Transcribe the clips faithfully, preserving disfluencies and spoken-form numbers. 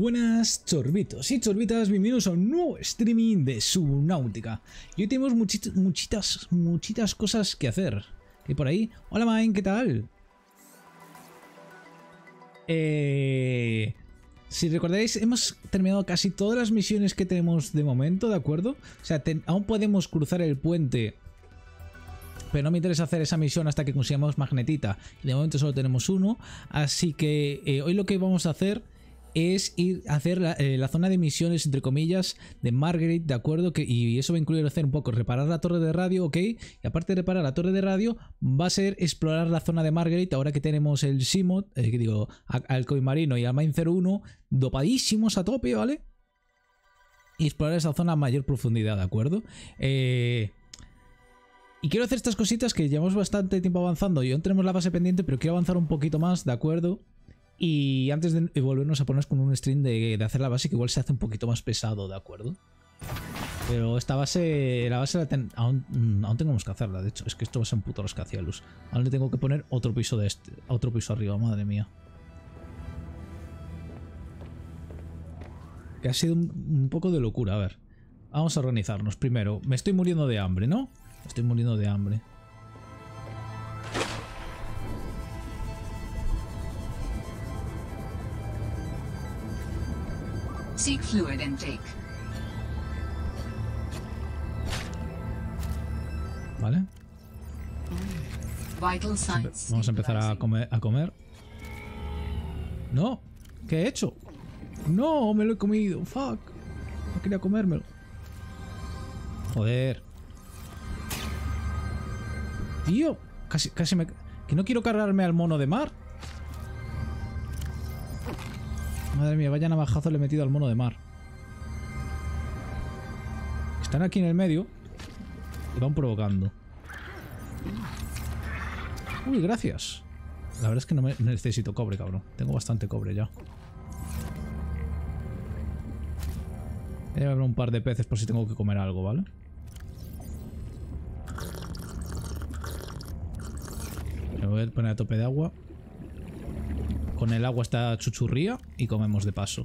buenas chorbitos y chorbitas, bienvenidos a un nuevo streaming de Subnautica. Y hoy tenemos muchitas, muchitas, muchitas cosas que hacer. ¿Qué hay por ahí? Hola Main, ¿qué tal? Eh... Si recordáis, hemos terminado casi todas las misiones que tenemos de momento, ¿de acuerdo? O sea, ten, aún podemos cruzar el puente, pero no me interesa hacer esa misión hasta que consigamos magnetita. De momento solo tenemos uno, así que eh, hoy lo que vamos a hacer es ir a hacer la, eh, la zona de misiones, entre comillas, de Margaret, ¿de acuerdo? Que, y eso va a incluir hacer un poco, reparar la torre de radio, ¿ok? Y aparte de reparar la torre de radio, va a ser explorar la zona de Margaret, ahora que tenemos el Simod, eh, que digo, al Koi Marino y al Mine cero uno, dopadísimos a tope, ¿vale? Y explorar esa zona a mayor profundidad, ¿de acuerdo? Eh... Y quiero hacer estas cositas que llevamos bastante tiempo avanzando y aún tenemos la base pendiente, pero quiero avanzar un poquito más, ¿de acuerdo? Y antes de volvernos a ponernos con un stream de, de hacer la base, que igual se hace un poquito más pesado, ¿de acuerdo? Pero esta base, la base la ten, aún, aún tenemos que hacerla, de hecho, es que esto va a ser un puto rascacielos. Aún le tengo que poner otro piso de este, otro piso arriba, madre mía. Que ha sido un, un poco de locura, a ver. Vamos a organizarnos. Primero, me estoy muriendo de hambre, ¿no? Me estoy muriendo de hambre. Seek fluid intake. Vale. Vital signs. Vamos a empezar a comer, a comer. No. ¿Qué he hecho? No, me lo he comido. Fuck. No quería comérmelo. Joder. Tío. Casi, casi me... Que no quiero cargarme al mono de mar. Madre mía, vaya navajazo le he metido al mono de mar. Están aquí en el medio y van provocando. Uy, gracias. La verdad es que no me necesito cobre, cabrón. Tengo bastante cobre ya. Voy a abrir un par de peces por si tengo que comer algo, ¿vale? Me voy a poner a tope de agua. Con el agua está chuchurría y comemos de paso.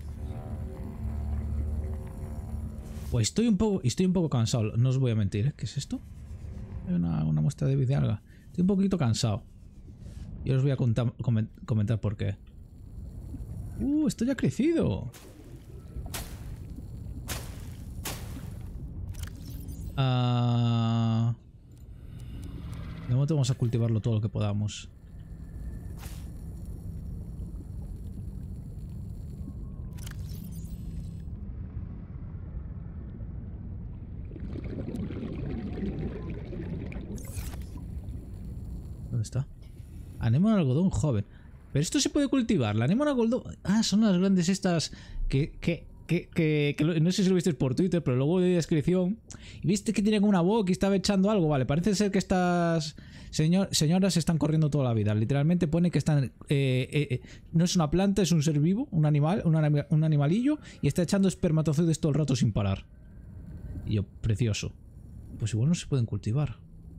Pues estoy un poco, estoy un poco cansado, no os voy a mentir, ¿eh? ¿Qué es esto? Hay una, una muestra de alga. Estoy un poquito cansado. Y os voy a contar, comentar por qué. ¡Uh! Esto ya ha crecido. Ah... De momento vamos a cultivarlo todo lo que podamos. ¿Dónde está? Anémona algodón joven. Pero esto se puede cultivar. La anémona algodón... Ah, son las grandes estas que... que, que, que, que no sé si lo visteis por Twitter, pero luego de descripción. Y viste que tiene como una boca y estaba echando algo. Vale, parece ser que estas señor, señoras están corriendo toda la vida. Literalmente pone que están... Eh, eh, eh, no es una planta, es un ser vivo, un animal, un, anim, un animalillo. Y está echando espermatozoides todo el rato sin parar. Y yo, precioso. Pues igual no se pueden cultivar.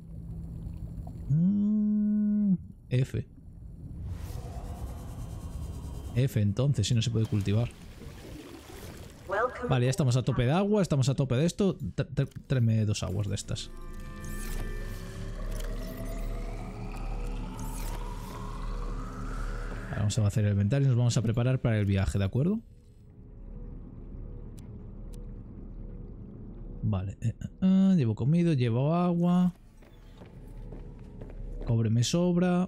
Mm, F. F, entonces, si no se puede cultivar. Vale, ya estamos a tope de agua, estamos a tope de esto. Tráeme dos aguas de estas. Vale, vamos a hacer el inventario y nos vamos a preparar para el viaje, ¿de acuerdo? Vale, eh, eh, llevo comido, llevo agua. Cobre me sobra.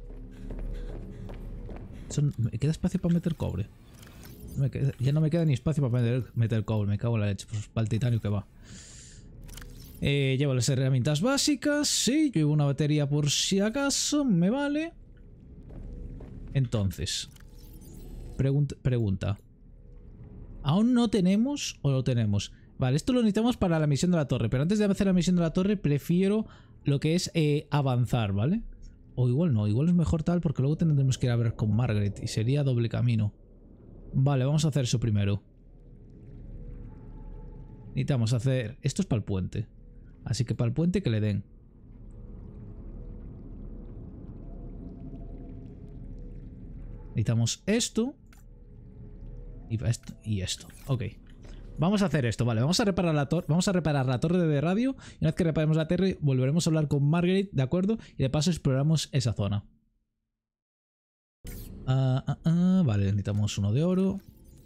Son, ¿me queda espacio para meter cobre? Me queda, ya no me queda ni espacio para meter, meter cobre. Me cago en la leche. Pues para el titanio que va. Eh, llevo las herramientas básicas. Sí, llevo una batería por si acaso. Me vale. Entonces. Pregunta. pregunta. ¿Aún no tenemos o lo tenemos? Vale, esto lo necesitamos para la misión de la torre. Pero antes de hacer la misión de la torre, prefiero lo que es eh, avanzar, ¿vale? O igual no, igual es mejor tal porque luego tendremos que ir a ver con Margaret y sería doble camino. Vale, vamos a hacer eso primero. Necesitamos hacer... Esto es para el puente. Así que para el puente que le den. Necesitamos esto. Y esto. Y esto. Ok. Vamos a hacer esto, vale. Vamos a reparar la torre. Vamos a reparar la torre de radio. Y una vez que reparemos la torre, volveremos a hablar con Margaret, ¿de acuerdo? Y de paso exploramos esa zona. Ah, ah, ah. Vale, necesitamos uno de oro.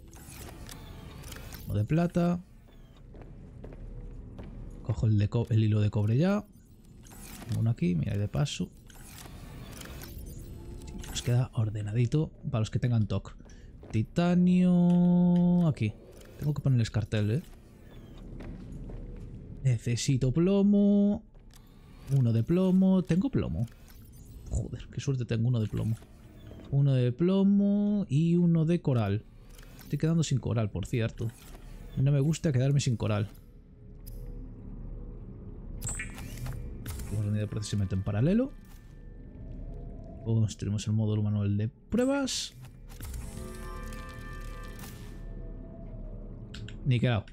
Uno de plata. Cojo el, de co el hilo de cobre ya. Uno aquí, mira, y de paso. Nos queda ordenadito para los que tengan T O C. Titanio. Aquí. Tengo que ponerles cartel, ¿eh? Necesito plomo. Uno de plomo. ¿Tengo plomo? Joder, qué suerte tengo, uno de plomo. Uno de plomo y uno de coral. Estoy quedando sin coral, por cierto. No me gusta quedarme sin coral. Hemos unido el procesamiento en paralelo. Construimos el módulo manual de pruebas. Niquelado.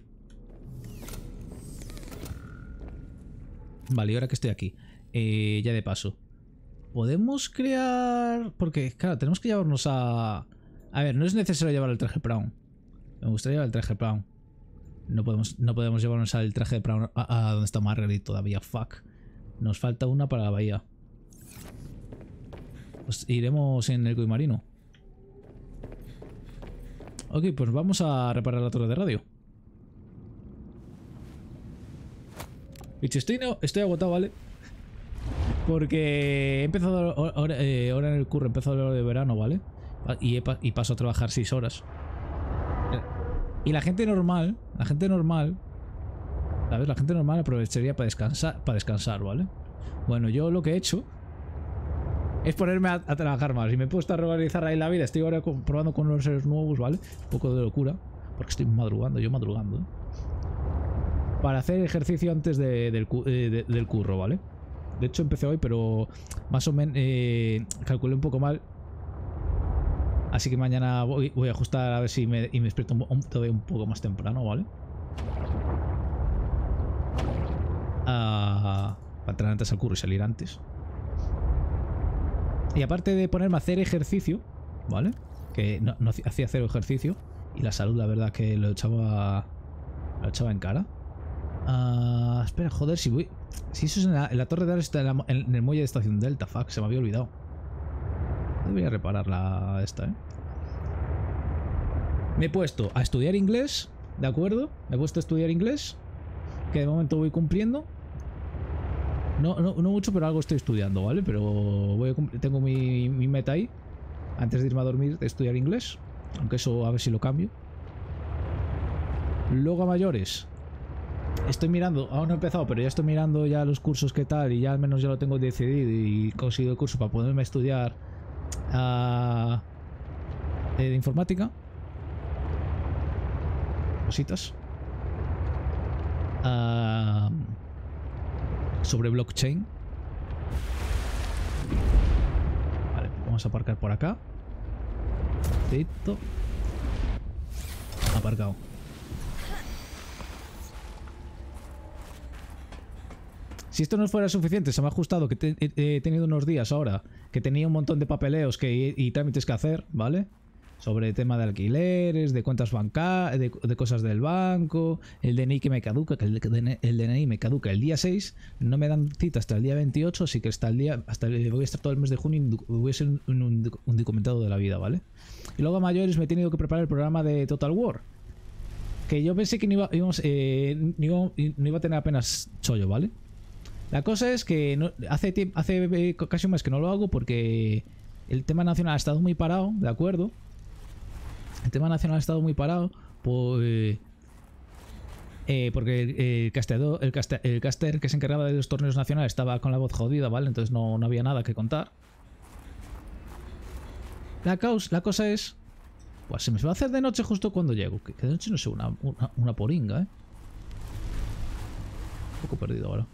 Vale, y ahora que estoy aquí, eh, ya de paso, podemos crear... Porque, claro, tenemos que llevarnos a... A ver, no es necesario llevar el traje Brown. Me gustaría llevar el traje Brown. No podemos, no podemos llevarnos al traje de Brown a, a donde está Margaret todavía. Fuck. Nos falta una para la bahía. Pues iremos en el Coimarino. Ok, pues vamos a reparar la torre de radio. Bicho, estoy, no, estoy agotado, ¿vale? Porque he empezado ahora, eh, ahora en el curro, he empezado el hora de verano, ¿vale? Y, he, y paso a trabajar seis horas. Y la gente normal, la gente normal, ¿sabes? La gente normal aprovecharía para descansar, para descansar, ¿vale? Bueno, yo lo que he hecho es ponerme a, a trabajar más. Y me he puesto a reorganizar ahí la vida. Estoy ahora probando con los seres nuevos, ¿vale? Un poco de locura. Porque estoy madrugando, yo madrugando, ¿eh? Para hacer ejercicio antes de, del, eh, de, del curro, ¿vale? De hecho empecé hoy, pero más o menos eh, calculé un poco mal. Así que mañana voy, voy a ajustar a ver si me, y me despierto un, un, todavía un poco más temprano, ¿vale? Ah, para entrar antes al curro y salir antes. Y aparte de ponerme a hacer ejercicio, ¿vale? Que no, no hacía cero ejercicio. Y la salud, la verdad, que lo echaba, lo echaba en cara. Uh, espera, joder, si voy... Si eso es en la, en la torre de ahora está en, la, en el muelle de estación Delta, fuck, se me había olvidado. Debería reparar la esta, eh. Me he puesto a estudiar inglés, ¿de acuerdo? Me he puesto a estudiar inglés, que de momento voy cumpliendo. No, no, no mucho, pero algo estoy estudiando, ¿vale? Pero voy a tengo mi, mi meta ahí, antes de irme a dormir, de estudiar inglés. Aunque eso a ver si lo cambio. Luego a mayores. Estoy mirando, aún no he empezado, pero ya estoy mirando ya los cursos que tal y ya al menos ya lo tengo decidido y conseguido el curso para poderme estudiar uh, de informática. Cositas. Uh, sobre blockchain. Vale, vamos a aparcar por acá. Listo. Aparcado. Si esto no fuera suficiente, se me ha ajustado que te, he, he tenido unos días ahora que tenía un montón de papeleos que, y, y trámites que hacer, ¿vale? Sobre el tema de alquileres, de cuentas bancarias, de, de cosas del banco, el D N I que me caduca, que el, el D N I me caduca el día seis, no me dan cita hasta el día veintiocho, así que hasta el día, hasta el, voy a estar todo el mes de junio y voy a ser un, un, un documentado de la vida, ¿vale? Y luego a mayores me he tenido que preparar el programa de Total War, que yo pensé que no iba, íbamos, eh, no iba, no iba a tener apenas chollo, ¿vale? La cosa es que no, hace, hace casi un mes que no lo hago porque el tema nacional ha estado muy parado, ¿de acuerdo? El tema nacional ha estado muy parado pues, eh, porque el, el, casteador, el, caster, el caster que se encargaba de los torneos nacionales estaba con la voz jodida, ¿vale? Entonces no, no había nada que contar. La, causa, la cosa es... Pues se me va a hacer de noche justo cuando llego. Que de noche no sé, una, una, una poringa, ¿eh? Un poco perdido ahora.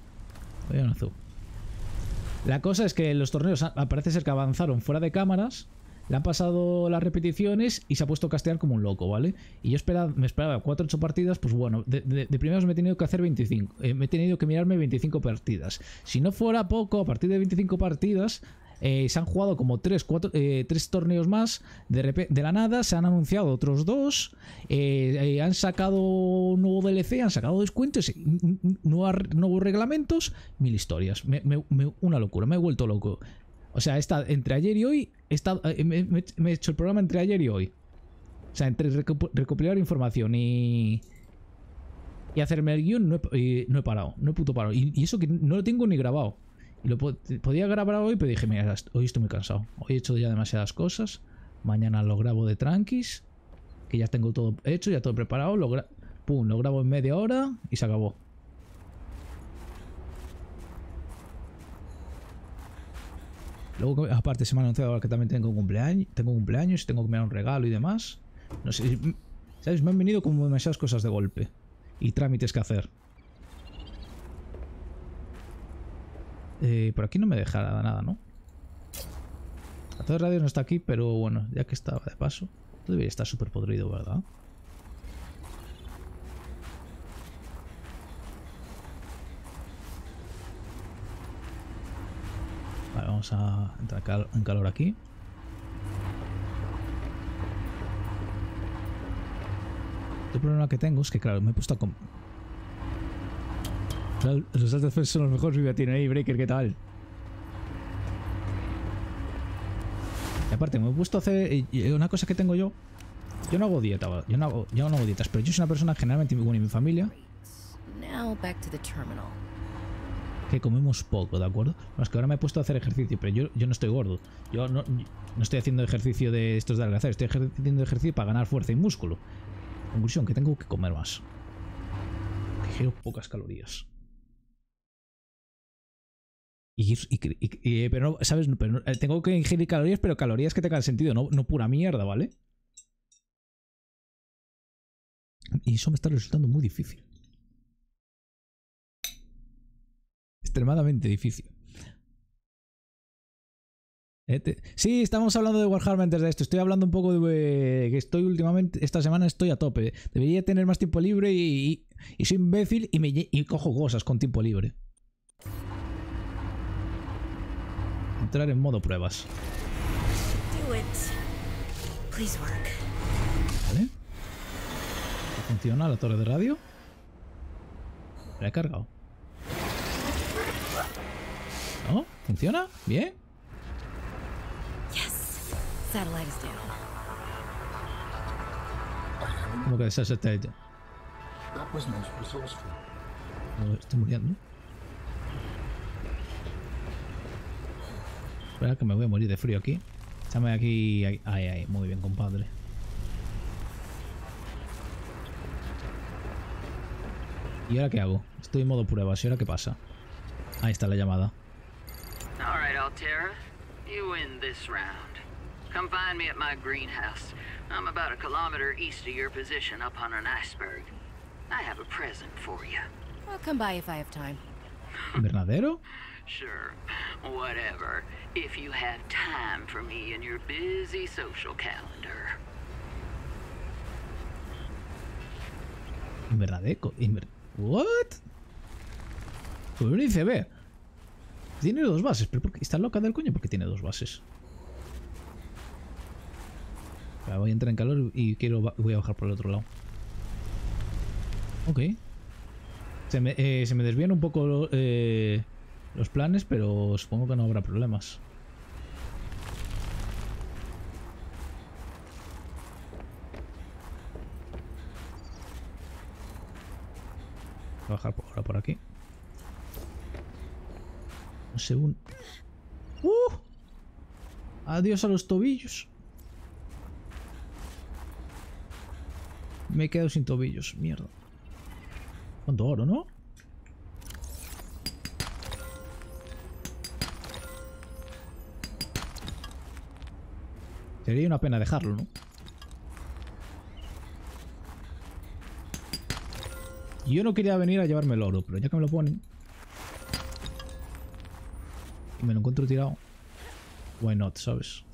La cosa es que los torneos parece ser que avanzaron fuera de cámaras, le han pasado las repeticiones y se ha puesto a castear como un loco, ¿vale? Y yo esperaba, me esperaba cuatro o ocho partidas, pues bueno, de, de, de primeros me he tenido que hacer veinticinco, eh, me he tenido que mirarme veinticinco partidas. Si no fuera poco, a partir de veinticinco partidas, Eh, se han jugado como tres, cuatro, eh, tres torneos más. De, de la nada se han anunciado otros dos. Eh, eh, han sacado un nuevo D L C, han sacado descuentos, nuevas, nuevos reglamentos, mil historias. Me, me, me, una locura, me he vuelto loco. O sea, he estado, entre ayer y hoy, he estado, me, me, me he hecho el programa entre ayer y hoy. O sea, entre recopilar información y... Y hacerme el guión no he, no he parado, no he puto parado. Y, y eso que no lo tengo ni grabado. Y lo podía grabar hoy, pero dije, mira, hoy estoy muy cansado. Hoy he hecho ya demasiadas cosas. Mañana lo grabo de tranquis. Que ya tengo todo hecho, ya todo preparado. Lo, gra pum, lo grabo en media hora y se acabó. Luego, aparte, se me ha anunciado ahora que también tengo cumpleaños. Tengo cumpleaños, tengo que me dar un regalo y demás. No sé, ¿sabes? Me han venido como demasiadas cosas de golpe. Y trámites que hacer. Eh, por aquí no me dejará nada, ¿no? La torre de radio no está aquí, pero bueno, ya que estaba de paso. Debería estar súper podrido, ¿verdad? Vale, vamos a entrar en calor aquí. El problema que tengo es que, claro, me he puesto a... Claro, los altos son los mejores vivatines. Hey, Breaker, ¿qué tal? Y aparte, me he puesto a hacer... Una cosa que tengo yo... Yo no hago dieta, yo no hago, yo no hago dietas, pero yo soy una persona generalmente, bueno, y mi familia... Que comemos poco, ¿de acuerdo? Bueno, es que ahora me he puesto a hacer ejercicio, pero yo, yo no estoy gordo. Yo no, no estoy haciendo ejercicio de estos de adelgazar, estoy haciendo ejercicio para ganar fuerza y músculo. Conclusión, que tengo que comer más. Que quiero pocas calorías. Y, y, y, y, pero no, ¿sabes? Pero no, tengo que ingerir calorías, pero calorías que tengan sentido, no, no pura mierda, ¿vale? Y eso me está resultando muy difícil. Extremadamente difícil. Este, sí, estamos hablando de Warhammer antes de esto. Estoy hablando un poco de que estoy últimamente, esta semana estoy a tope. Debería tener más tiempo libre y, y, y soy imbécil y, me, y cojo cosas con tiempo libre. Entrar en modo pruebas. Vale. ¿Funciona la torre de radio? La he cargado. ¿No? ¿Funciona? ¿Bien? ¿Cómo que esa satélite? Estoy muriendo. Espera que me voy a morir de frío aquí. Échame aquí. Ay, ay, muy bien, compadre. ¿Y ahora qué hago? Estoy en modo pruebas. ¿Y ahora qué pasa? Ahí está la llamada. All right, Altera. You win this round. Come find me at my greenhouse. I'm about a kilometer east of your position up on an iceberg. I have a present for you. I'll come by if I have time. ¿Invernadero? Sure. Whatever. If you have time for me in your busy social calendar. Invernadero. Inver... What? Pues no dice, ve. Tiene dos bases, pero ¿por qué? ¿Está loca del coño? Porque tiene dos bases. Voy a entrar en calor y quiero voy a bajar por el otro lado. Ok. Se me, eh, se me desvían un poco eh, los planes, pero supongo que no habrá problemas. Voy a bajar por, ahora por aquí. Un segundo. ¡Uh! Adiós a los tobillos. Me he quedado sin tobillos, mierda. ¿Cuánto oro, no? Sería una pena dejarlo, ¿no? Yo no quería venir a llevarme el oro, pero ya que me lo ponen y me lo encuentro tirado, why not, ¿sabes?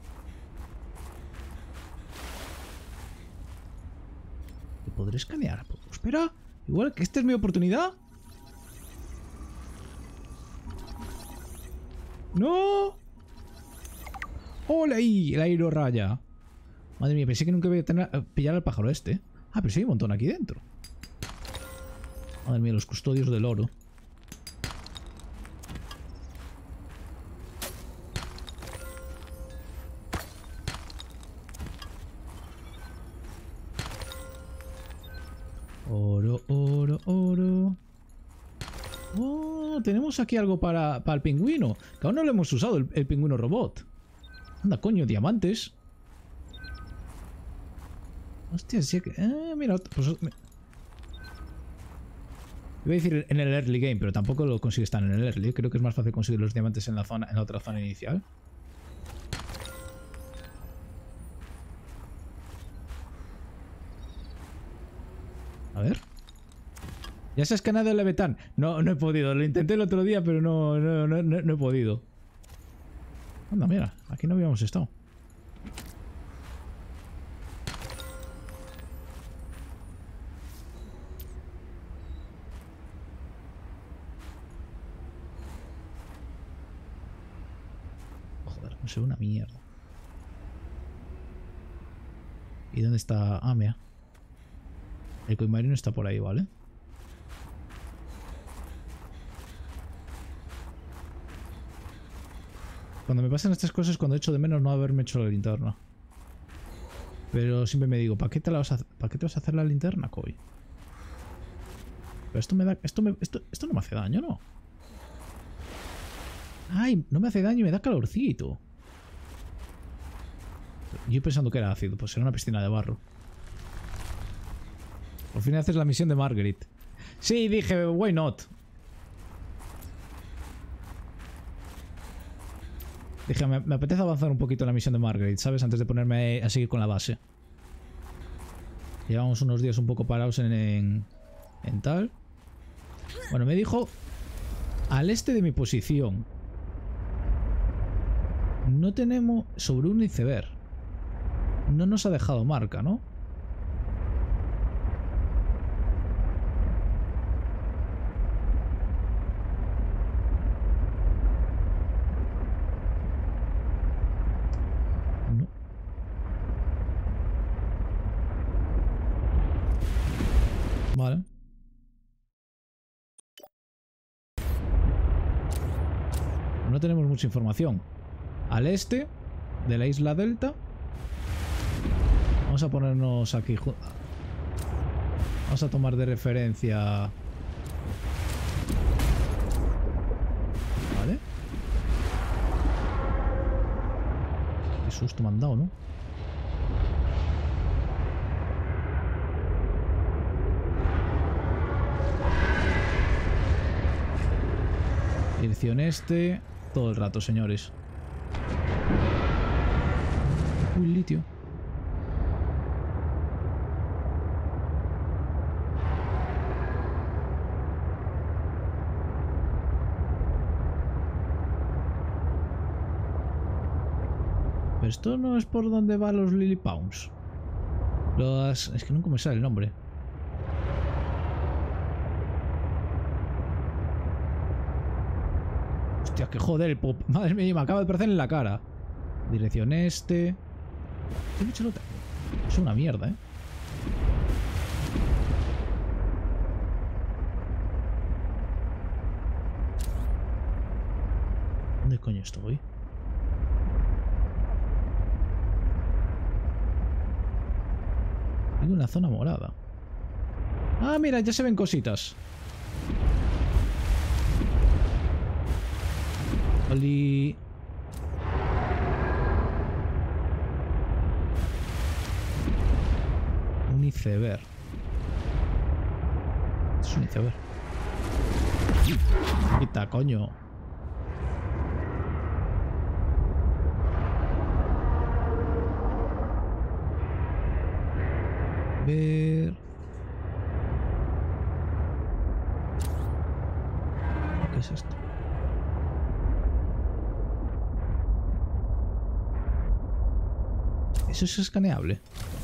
¿Podré escanear? Espera, igual que esta es mi oportunidad. ¡No! ¡Hola ahí! El aerorraya. Madre mía, pensé que nunca iba a tener, pillar al pájaro este. Ah, pero sí hay un montón aquí dentro. Madre mía, los custodios del oro. Oro, oro, oro. Oh, tenemos aquí algo para, para el pingüino. Que aún no lo hemos usado, el, el pingüino robot. Anda, coño, diamantes. Hostia, sí que... Eh, mira, pues... Me... Iba a decir en el early game, pero tampoco lo consigues tan en el early. Creo que es más fácil conseguir los diamantes en la zona, en la otra zona inicial. A ver. ¿Ya se ha escaneado el Leviatán? No, no he podido. Lo intenté el otro día, pero no, no, no, no, no he podido. Anda, mira. Aquí no habíamos estado. Joder, no sé, una mierda. ¿Y dónde está? Ah, mira. El coimarino está por ahí, ¿vale? Cuando me pasan estas cosas, cuando echo de menos no haberme hecho la linterna. Pero siempre me digo, ¿para qué te la vas a, ¿para qué te vas a hacer la linterna, Coy? Pero esto me da... Esto, me, esto, esto no me hace daño, ¿no? ¡Ay! No me hace daño y me da calorcito. Yo pensando que era ácido, pues era una piscina de barro. Al final haces la misión de Margaret. Sí, dije, why not. Dije, me, me apetece avanzar un poquito en la misión de Margaret, ¿sabes? Antes de ponerme a seguir con la base. Llevamos unos días un poco parados en, en, en tal. Bueno, me dijo al este de mi posición. No tenemos sobre un iceberg. No nos ha dejado marca, ¿no? Vale. No tenemos mucha información. Al este de la isla Delta. Vamos a ponernos aquí. Vamos a tomar de referencia. Vale. Qué susto me han dado, ¿no? Dirección este. Todo el rato, señores. Uy, litio. Pero esto no es por donde van los Lily Pounds. Los... Es que nunca me sale el nombre. Hostia, que joder, el pop. Madre mía, me acaba de aparecer en la cara. Dirección este. ¿Qué bicho lo tengo? Es una mierda, ¿eh? ¿Dónde coño estoy? Hay una zona morada. Ah, mira, ya se ven cositas. Oli. Un iceberg. Es un iceberg. Quita, coño. Ver. ¿Qué es esto? Eso es escaneable.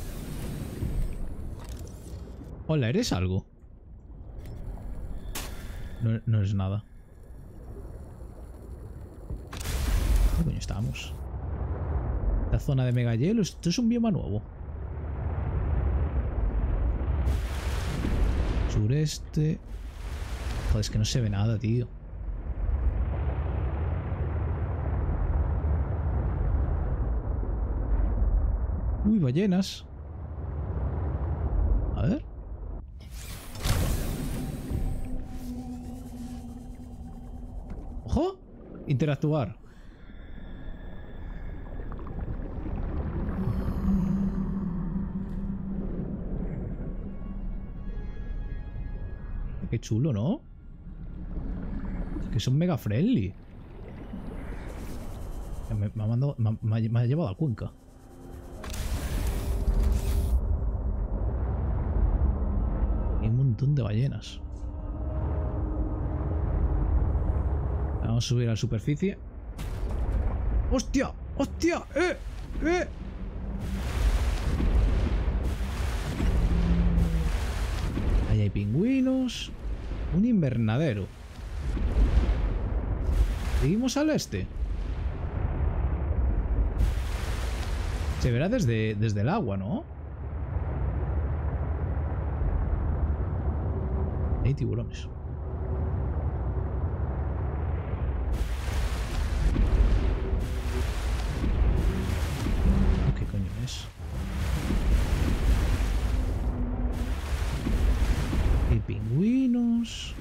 Hola, ¿eres algo? No, no es nada. ¿Dónde coño estamos? La zona de mega hielo. Esto es un bioma nuevo. Sureste. Joder, es que no se ve nada, tío. Uy, ballenas. A ver. ¡Ojo! Interactuar. Qué chulo, ¿no? Que son mega friendly. Me, me ha mandado, me, me, me ha llevado a Cuenca. Hay un montón de ballenas. Vamos a subir a la superficie. ¡Hostia! ¡Hostia! ¡Eh! ¡Eh! Ahí hay pingüinos. Un invernadero. Seguimos al este. Se verá desde, desde el agua, ¿no? Hay tiburones. ¿Qué coño es? Hay pingüinos.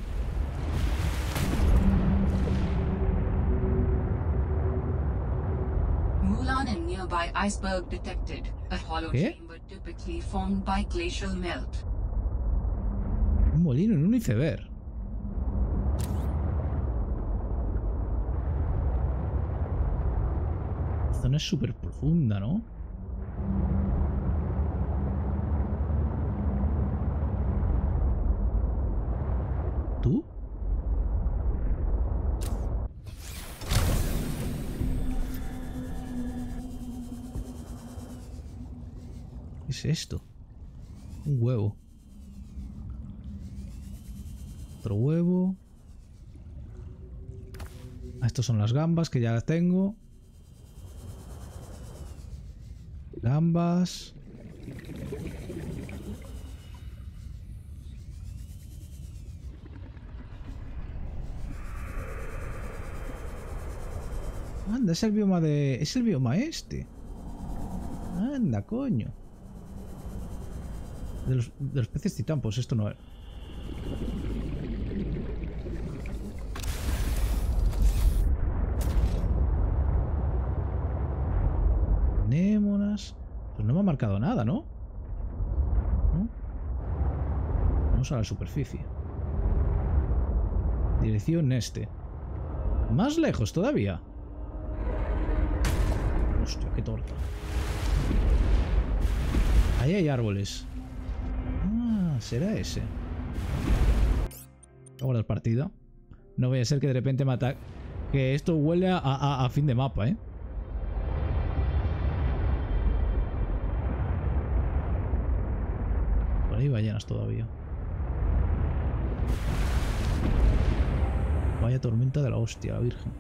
Mulan and nearby iceberg detected. A hollow ¿Qué? chamber typically formed by glacial melt. Un molino en un iceberg. La zona es súper profunda, ¿no? ¿Tú? ¿Qué es esto? Un huevo. Otro huevo. Ah, estos son las gambas que ya las tengo. Gambas. Anda, es el bioma de... Es el bioma este. Anda, coño. De los, de los peces titán, pues esto no es. Anémonas. Pues no me ha marcado nada, ¿no? ¿No? Vamos a la superficie. Dirección este. Más lejos todavía. Hostia, qué torta. Ahí hay árboles. Ah, será ese. Voy a guardar partida. No vaya a ser que de repente me ataque. Que esto huele a, a, a fin de mapa, ¿eh? Por ahí hay ballenas todavía. Vaya tormenta de la hostia, la virgen.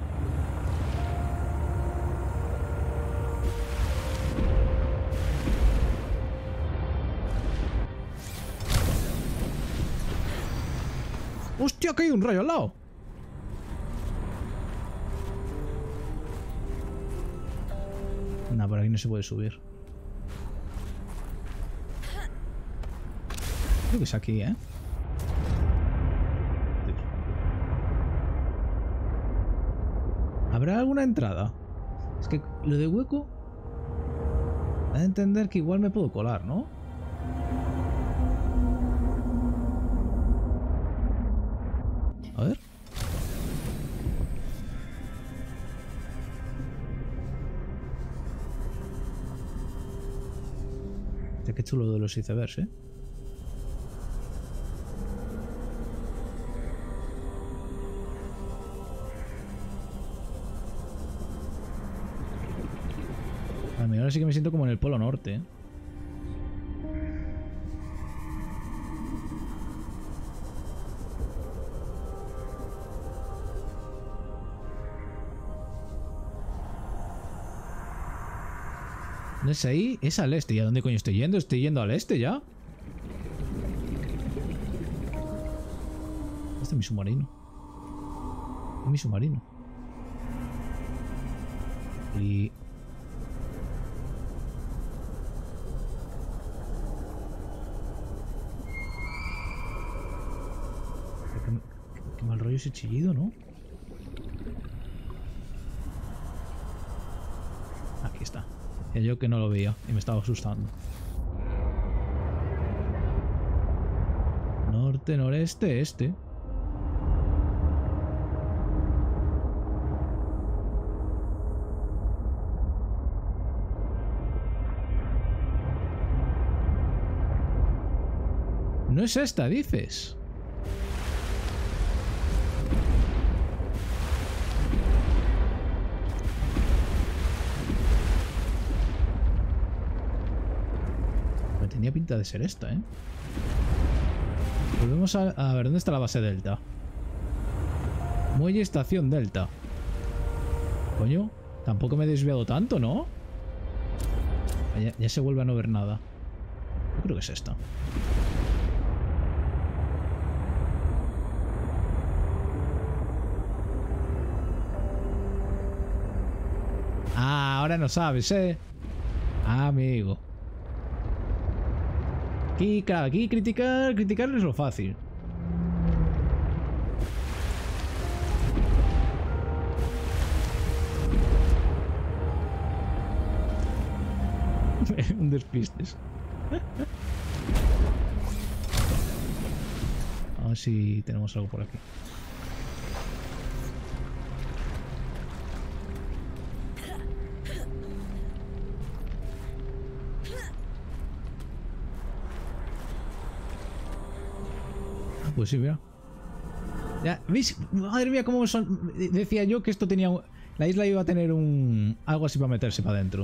¡Hostia, que hay un rayo al lado! Nah, por aquí no se puede subir. Creo que es aquí, ¿eh? ¿Habrá alguna entrada? Es que lo de hueco... Da a entender que igual me puedo colar, ¿no? A ver. Hostia, qué chulo de los icebergs, ¿eh? A mí ahora sí que me siento como en el Polo Norte, ¿eh? No es ahí, es al este. ¿Y a dónde coño estoy yendo? Estoy yendo al este ya. Este es mi submarino. Es mi submarino. Y... Qué, qué mal rollo ese chillido, ¿no? Aquí está. Y yo que no lo veía y me estaba asustando. Norte, noreste, este. No es esta, dices. Me tenía pinta de ser esta, ¿eh? Volvemos a, a ver, ¿dónde está la base Delta? Muelle estación Delta. Coño, tampoco me he desviado tanto, ¿no? Ya, ya se vuelve a no ver nada. Yo creo que es esta. Ah, ahora no sabes, ¿eh? Ah, amigo. Aquí, claro, aquí criticar, criticar es lo fácil. Un despistes. A ver si tenemos algo por aquí. Pues sí, mira. Ya, ¿veis? Madre mía, cómo son. Decía yo que esto tenía... La isla iba a tener un... algo así para meterse para adentro.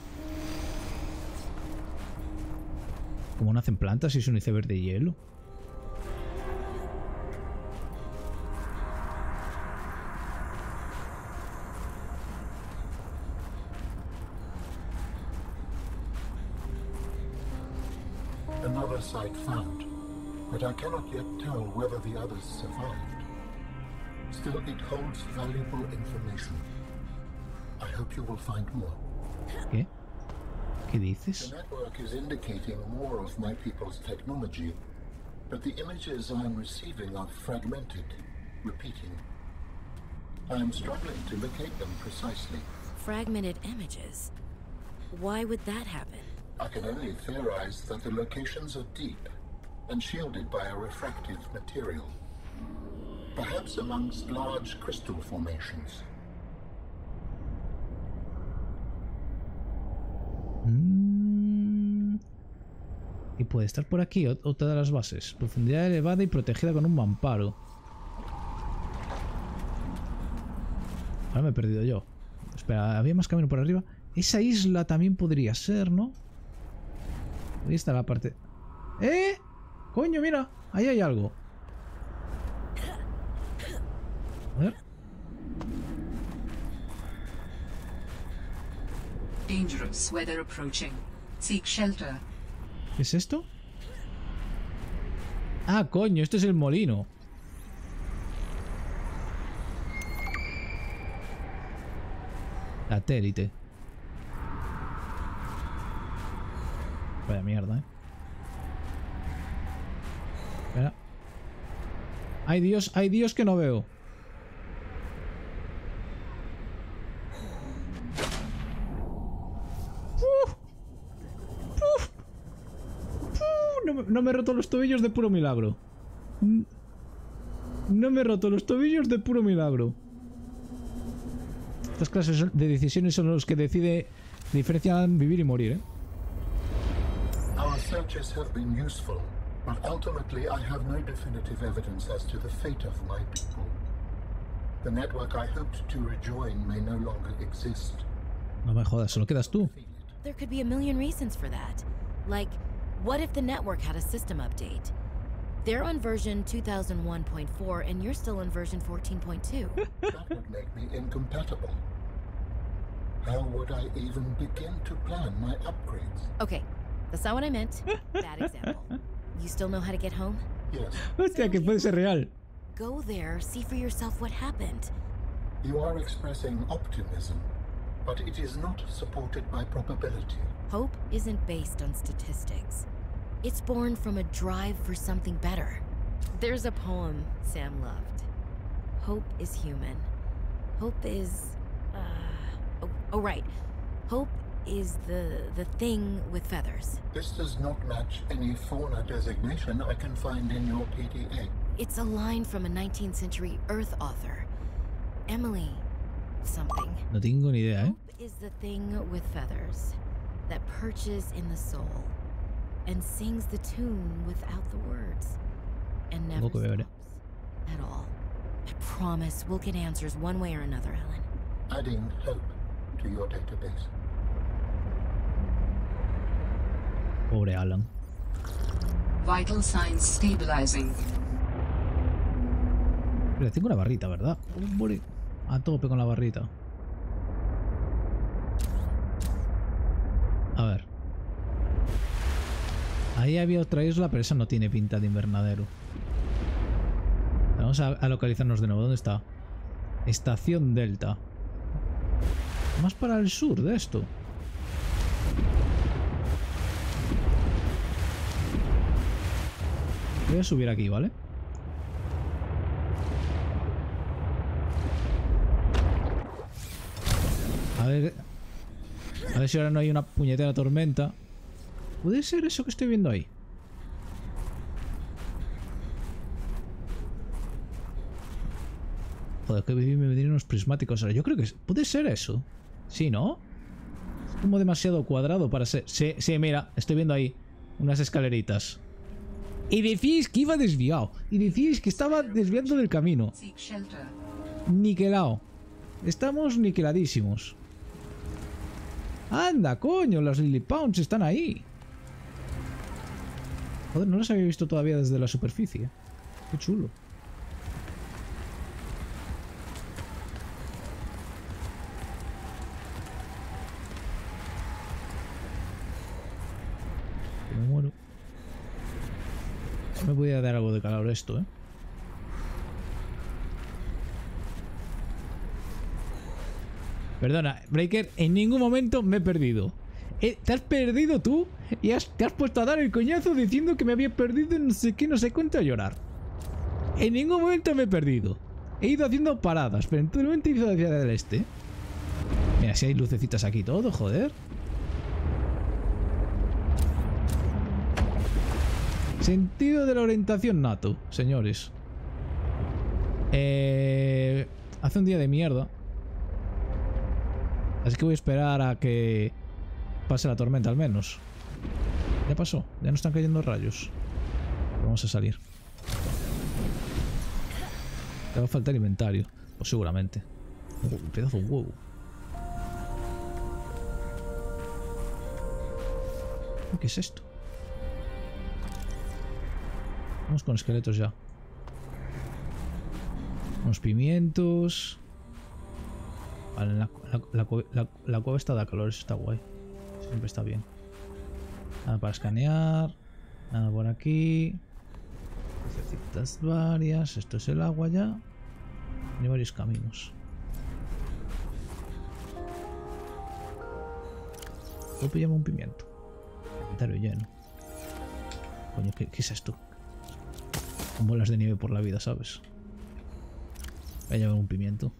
¿Cómo nacen plantas si es un iceberg de hielo? Another site found. But I cannot yet tell whether the others survived. Still, it holds valuable information. I hope you will find more. ¿Qué? ¿Qué dices? The network is indicating more of my people's technology, but the images I am receiving are fragmented, repeating. I am struggling to locate them precisely. Fragmented images? Why would that happen? I can only theorize that the locations are deep and shielded by a refractive material. Perhaps amongst large crystal formations. Mm. Y puede estar por aquí, otra de las bases. Profundidad elevada y protegida con un mamparo. Ahora me he perdido yo. Espera, ¿había más camino por arriba? Esa isla también podría ser, ¿no? Ahí está la parte... ¡Eh! Coño, mira, ahí hay algo. A ver. Dangerous weather approaching. Seek shelter. ¿Qué es esto? Ah, coño, esto es el molino. Satélite. Vaya mierda, eh. Espera. Ay Dios, ay Dios que no veo. Uf. Uf. Uf. No, me, no me he roto los tobillos de puro milagro. No me he roto los tobillos de puro milagro. Estas clases de decisiones son los que decide diferencian vivir y morir, ¿eh? Our searches have been useful. But ultimately, I have no definitive evidence as to the fate of my people. The network I hoped to rejoin may no longer exist. No me jodas, solo quedas tú. There could be a million reasons for that. Like, what if the network had a system update? They're on version two thousand one point four and you're still on version fourteen point two. That would make me incompatible. How would I even begin to plan my upgrades? Okay, that's not what I meant. Bad example. You still know how to get home? Yes, Hostia, que puede ser real. Go there, see for yourself what happened. you are expressing optimism, but it is not supported by probability. Hope isn't based on statistics. It's born from a drive for something better. There's a poem Sam loved. Hope is human. Hope is... Uh, oh, oh, right. Hope is the, the thing with feathers. This does not match any fauna designation I can find in your P D A. It's a line from a nineteenth century Earth author. Emily... something. No tengo ni idea, ¿eh? Hope is the thing with feathers that perches in the soul and sings the tune without the words and never Tengo que ver, ¿eh? stops at all. I promise we'll get answers one way or another, Helen. Adding hope to your database. Pobre Alan. Vital signs stabilizing. Le tengo una barrita, ¿verdad? Hombre, a tope con la barrita. A ver. Ahí había otra isla, pero esa no tiene pinta de invernadero. Vamos a, a localizarnos de nuevo. ¿Dónde está? Estación Delta. Más para el sur de esto. Voy a subir aquí, ¿vale? A ver... A ver si ahora no hay una puñetera tormenta. ¿Puede ser eso que estoy viendo ahí? Joder, que me vienen unos prismáticos ahora. Yo creo que... es... ¿Puede ser eso? Sí, ¿no? Es como demasiado cuadrado para ser... Sí, sí, mira. Estoy viendo ahí unas escaleritas. Y decís que iba desviado. Y decís que estaba desviando del camino. Seek shelter. Niquelado. Estamos niqueladísimos. Anda, coño, los Lilipounds están ahí. Joder, no los había visto todavía desde la superficie. Qué chulo. Me muero. Me voy a dar algo de calor esto, ¿eh? Perdona, Breaker, en ningún momento me he perdido. Eh, te has perdido tú y has, te has puesto a dar el coñazo diciendo que me había perdido no sé qué, no sé cuánto a llorar. En ningún momento me he perdido. He ido haciendo paradas, pero en todo momento he ido hacia el este. Mira, si hay lucecitas aquí todo, joder. Sentido de la orientación nato, señores. Eh, hace un día de mierda. Así que voy a esperar a que pase la tormenta al menos. Ya pasó, ya no están cayendo rayos. Vamos a salir. Te va a faltar inventario. Pues seguramente. Oh, un pedazo de huevo. ¿Qué es esto? Vamos con esqueletos ya. Unos pimientos. Vale, la, la, la, la, la cueva esta da calor, eso está guay. Siempre está bien. Nada para escanear. Nada por aquí. Necesitas varias. Esto es el agua ya. Hay varios caminos. Yo pillamos un pimiento. Inventario lleno. Coño, ¿qué, ¿qué es esto? Con bolas de nieve por la vida, ¿sabes? Voy a llevar un pimiento.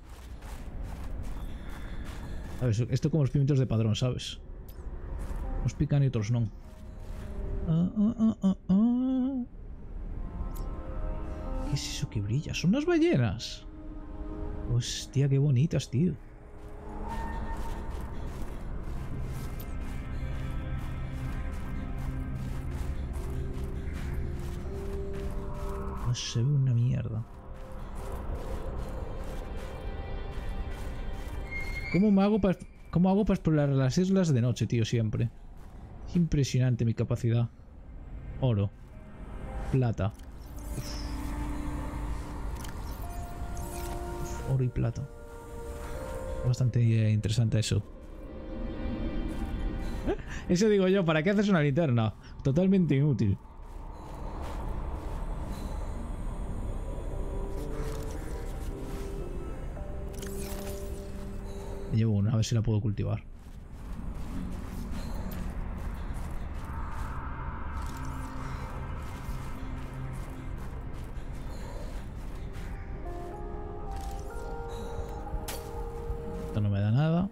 ¿Sabes? Esto como los pimientos de padrón, ¿sabes? Nos pican y otros no. Ah, ah, ah, ah, ah. ¿Qué es eso que brilla? ¿Son unas ballenas? Hostia, qué bonitas, tío. No se ve una mierda. ¿Cómo me hago para cómo hago para explorar las islas de noche, tío? Siempre. Es impresionante mi capacidad. Oro. Plata. Uf. Uf, oro y plata. Bastante eh, interesante eso. Eso digo yo, ¿para qué haces una linterna? Totalmente inútil. Llevo una, a ver si la puedo cultivar. Esto no me da nada.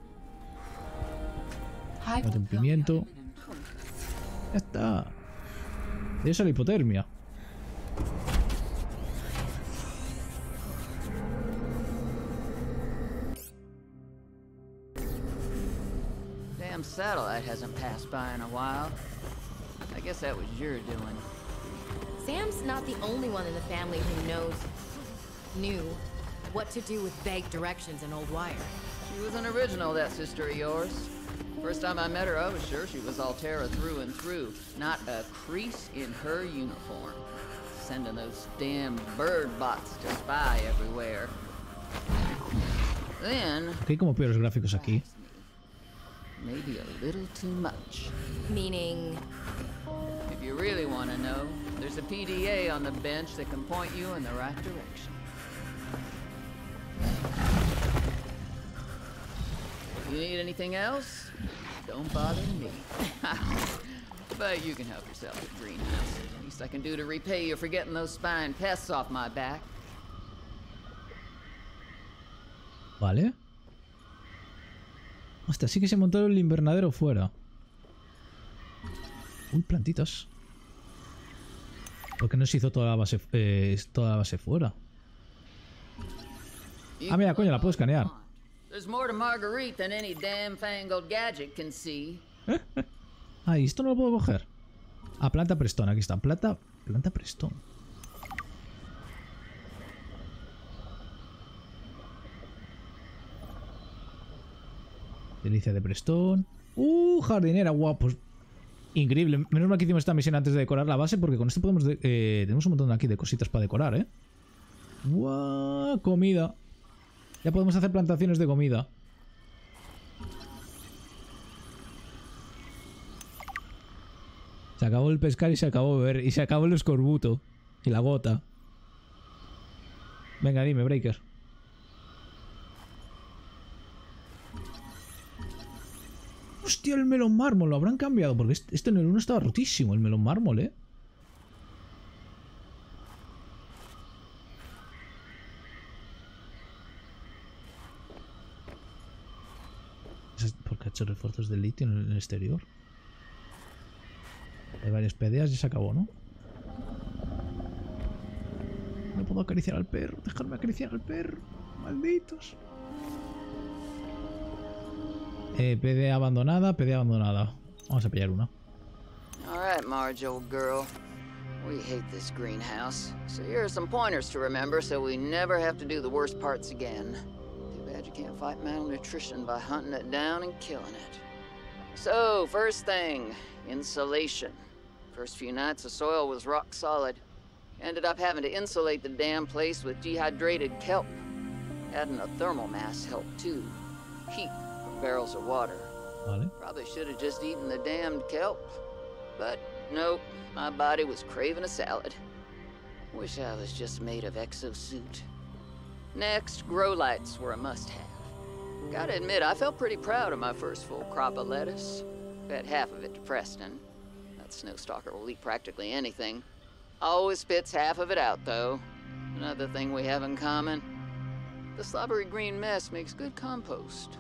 Mete un pimiento. Ya está. Y eso es la hipotermia. Damn satellite hasn't passed by in a while. I guess that was your doing. Sam's not the only one in the family who knows, knew, what to do with vague directions in Old Wire. She was an original, that sister of yours. First time I met her, I was sure she was Altera through and through. Not a crease in her uniform. Sending those damn bird bots to spy everywhere. Then... Aquí hay como peores gráficos aquí. Maybe a little too much. Meaning... If you really want to know, there's a P D A on the bench that can point you in the right direction. If you need anything else, don't bother me. But you can help yourself at Greenhouse. Least I can do to repay you for getting those spine pests off my back. Vale. Hostia, sí que se montó el invernadero fuera. Uy, plantitas. ¿Por qué no se hizo toda la base, eh, toda la base fuera? Ah, mira, coño, la puedo escanear. There's more to Marguerite than any damn fangled gadget can see. Ah, ¿y esto no lo puedo coger? Ah, planta prestón, aquí está. Planta, planta prestón. Delicia de prestón. Uh, jardinera, guapos. Increíble. Menos mal que hicimos esta misión antes de decorar la base, porque con esto podemos... De eh, tenemos un montón aquí de cositas para decorar, ¿eh? ¡Guau! Comida. Ya podemos hacer plantaciones de comida. Se acabó el pescar y se acabó beber. Y se acabó el escorbuto. Y la gota. Venga, dime, Breaker. Hostia, el melón mármol. Lo habrán cambiado. Porque este en el uno estaba rotísimo. El melón mármol, ¿eh? Porque ha hecho refuerzos de litio en el exterior. Hay varias P D As y se acabó, ¿no? No puedo acariciar al perro. Dejarme acariciar al perro. Malditos. Eh, P D A abandonada, P D A abandonada. Vamos a pillar una. Alright, Marge, old girl. We hate this greenhouse. So here are some pointers to remember so we never have to do the worst parts again. Too bad you can't fight malnutrition by hunting it down and killing it. So, first thing, insulation. First few nights the soil was rock solid. Ended up having to insulate the damn place with dehydrated kelp. Adding a thermal mass helped too. Heat from barrels of water. Vale. Probably should have just eaten the damned kelp. But nope, my body was craving a salad. Wish I was just made of exosuit. Next, grow lights were a must-have. Gotta admit, I felt pretty proud of my first full crop of lettuce. Fed half of it to Preston. That snowstalker will eat practically anything. Always spits half of it out, though. Another thing we have in common. The slobbery green mess makes good compost.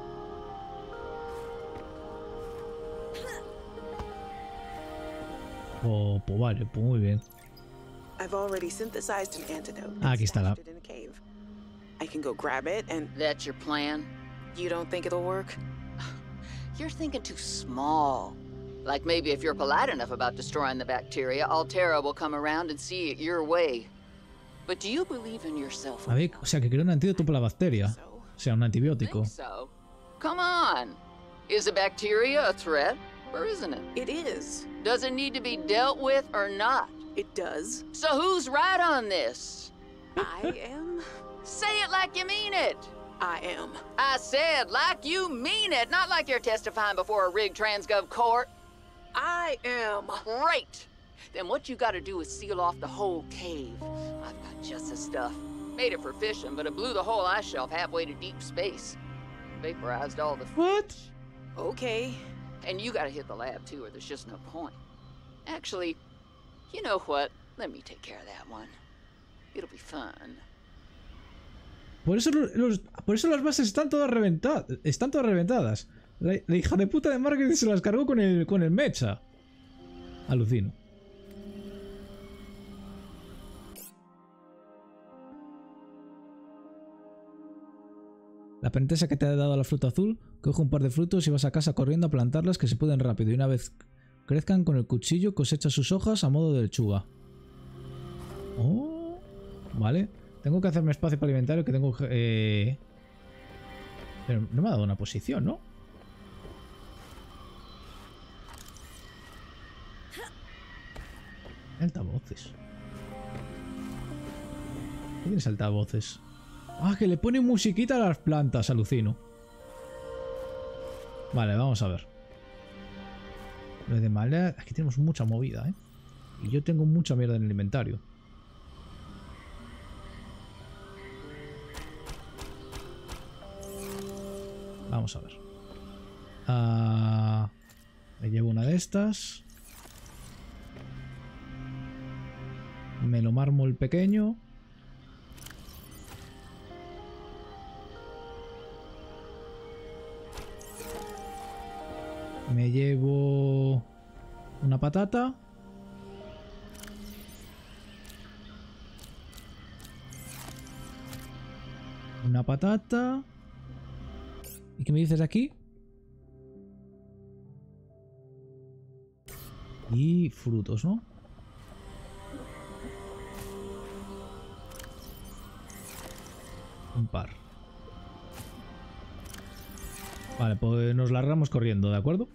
Oh, pues vale, pues muy bien. I've already synthesized an antidote. Ah, aquí está la... In a cave. I can go grab it and... That's your plan? You don't think it'll work? You're thinking too small. Like maybe if you're polite enough about destroying the bacteria, Altera will come around and see it your way. But do you believe in yourself? A ver, o sea, que crea un antídoto para la bacteria. O sea, un antibiótico. Think so? Come on. Is a bacteria a threat, or isn't it? It is. Does it need to be dealt with or not? It does. So who's right on this? I am. Say it like you mean it. I am. I said, like you mean it, not like you're testifying before a rigged transgov court. I am. Great! Then what you gotta do is seal off the whole cave. I've got just the stuff. Made it for fishing, but it blew the whole ice shelf halfway to deep space. Vaporized all the What? fish. Okay. And you gotta hit the lab too, or there's just no point. Actually, you know what? Let me take care of that one. It'll be fun. Por eso, los, por eso las bases están todas reventadas. Están todas reventadas. La, la hija de puta de marketing se las cargó con el, con el mecha. Alucino. La penitesa que te ha dado la fruta azul, coge un par de frutos y vas a casa corriendo a plantarlas que se pueden rápido y una vez crezcan con el cuchillo cosecha sus hojas a modo de lechuga. Oh, vale. Tengo que hacerme espacio para inventario que tengo... Eh... Pero no me ha dado una posición, ¿no? Altavoces. ¿Qué tienes altavoces? Ah, que le pone musiquita a las plantas, alucino. Vale, vamos a ver. Lo de madera... Aquí tenemos mucha movida, ¿eh? Y yo tengo mucha mierda en el inventario. Vamos a ver. Uh, me llevo una de estas. Me lo mármol pequeño. Me llevo una patata. Una patata. ¿Y qué me dices aquí? Y frutos, ¿no? Un par. Vale, pues nos largamos corriendo, ¿de acuerdo?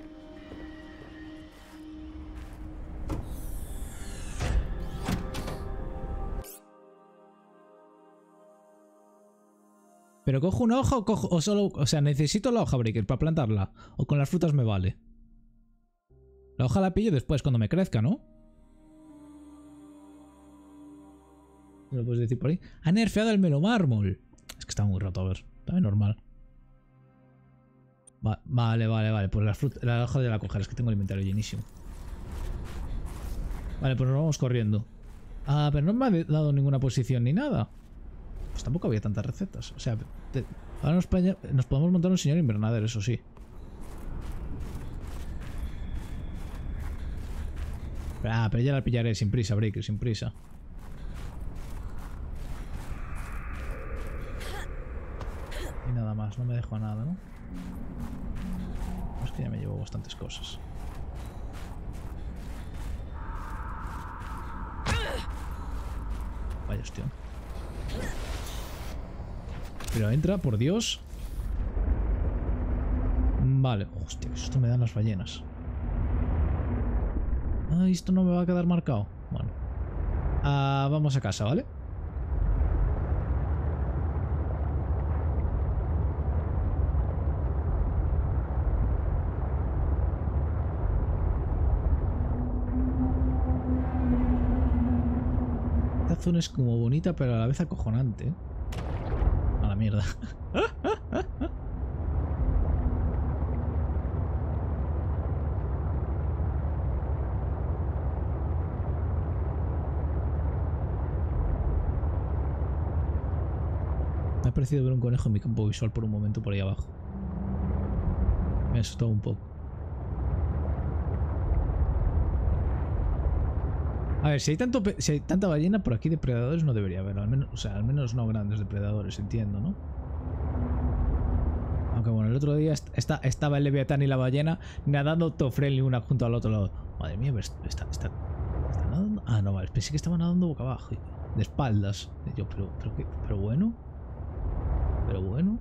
¿Pero cojo una hoja o cojo o solo, o sea, necesito la hoja breaker para plantarla? ¿O con las frutas me vale? La hoja la pillo después cuando me crezca, ¿no? ¿Me lo puedes decir por ahí? Ha nerfeado el melomármol. Es que está muy roto, a ver. También normal. Va, vale, vale, vale. Pues la, fruta, la hoja de la coger, es que tengo el inventario llenísimo. Vale, pues nos vamos corriendo. Ah, pero no me ha dado ninguna posición ni nada. Pues tampoco había tantas recetas. O sea, te, ahora nos, nos podemos montar un señor invernadero, eso sí. Ah, pero ya la pillaré sin prisa, Breaker, sin prisa. Y nada más, no me dejo nada, ¿no? Es que ya me llevo bastantes cosas. Vaya hostia. Pero entra, por Dios. Vale. Hostia, esto me dan las ballenas. Ay, esto no me va a quedar marcado. Bueno. Ah, vamos a casa, ¿vale? Esta zona es como bonita, pero a la vez acojonante, ¿eh? A la mierda. Me ha parecido ver un conejo en mi campo visual por un momento por ahí abajo. Me ha asustado un poco. A ver, si hay, tanto, si hay tanta ballena por aquí, depredadores no debería haber. Al menos, o sea, al menos no grandes depredadores, entiendo, ¿no? Aunque bueno, el otro día está, estaba el leviatán y la ballena nadando todo friendly una junto al otro lado. Madre mía, pero está, está, está, está nadando. Ah, no, vale, pensé que estaba nadando boca abajo, de espaldas. Y yo, pero, pero, ¿qué? Pero bueno. Pero bueno.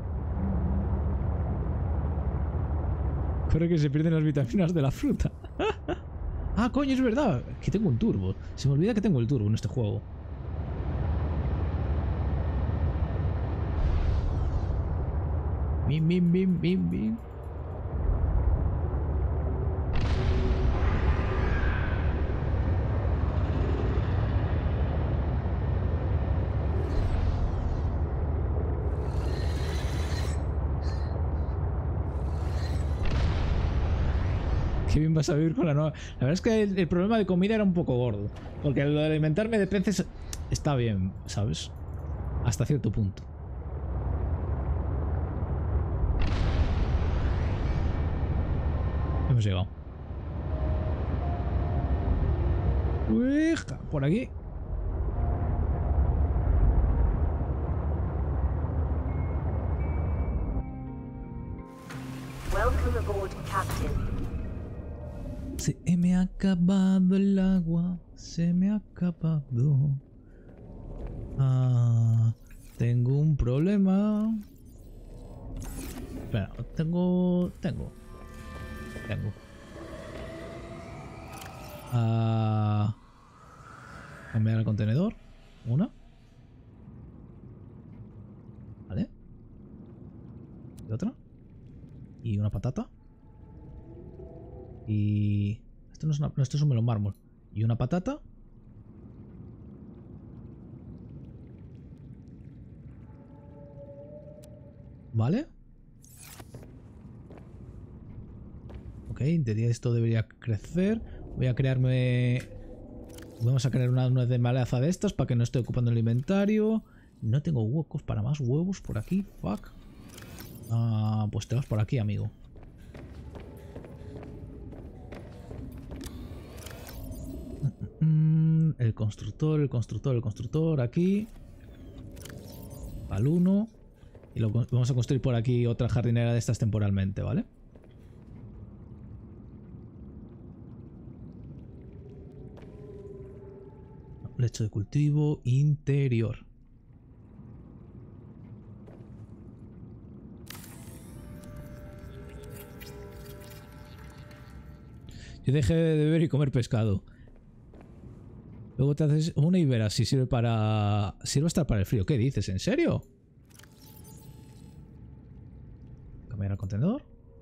Creo que se pierden las vitaminas de la fruta. Ah, coño, es verdad. Que tengo un turbo. Se me olvida que tengo el turbo en este juego. Bim, bim, bim, bim, bim. Qué bien vas a vivir con la nueva... La verdad es que el, el problema de comida era un poco gordo. Porque lo de alimentarme de peces está bien, ¿sabes? Hasta cierto punto. Hemos llegado. Uija, por aquí. Welcome aboard, Captain. Se me ha acabado el agua, se me ha acabado. Ah, tengo un problema. Espera, tengo, tengo, tengo. Ah, cambiar el contenedor. Una. Vale. Y otra. Y una patata. Y... Esto no es, una... no, esto es un melón mármol. Y una patata. Vale. Ok, en teoría esto debería crecer. Voy a crearme... Vamos a crear una nuez de malaza de estas para que no esté ocupando el inventario. No tengo huecos para más huevos por aquí. Fuck. Ah, pues te vas por aquí, amigo. El constructor, el constructor, el constructor, aquí. Al uno. Y lo, vamos a construir por aquí otra jardinera de estas temporalmente, ¿vale? Lecho de cultivo interior. Yo dejé de beber y comer pescado. Luego te haces una y verás si sirve para... Sirve hasta para el frío. ¿Qué dices? ¿En serio? Cambiar el contenedor.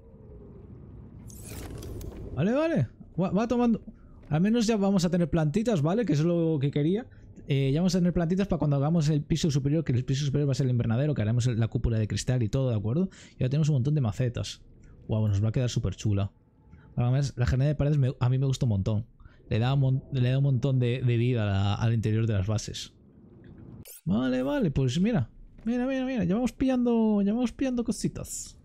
Vale, vale. Va, va tomando... Al menos ya vamos a tener plantitas, ¿vale? Que eso es lo que quería. Eh, ya vamos a tener plantitas para cuando hagamos el piso superior, que el piso superior va a ser el invernadero, que haremos la cúpula de cristal y todo, ¿de acuerdo? Y ya tenemos un montón de macetas. Wow, nos va a quedar súper chula. Además, la jardinera de paredes me, a mí me gusta un montón. Le da, un, le da un montón de, de vida a la, al interior de las bases. Vale, vale, pues mira. Mira, mira, mira. Ya vamos pillando, ya vamos pillando cositas.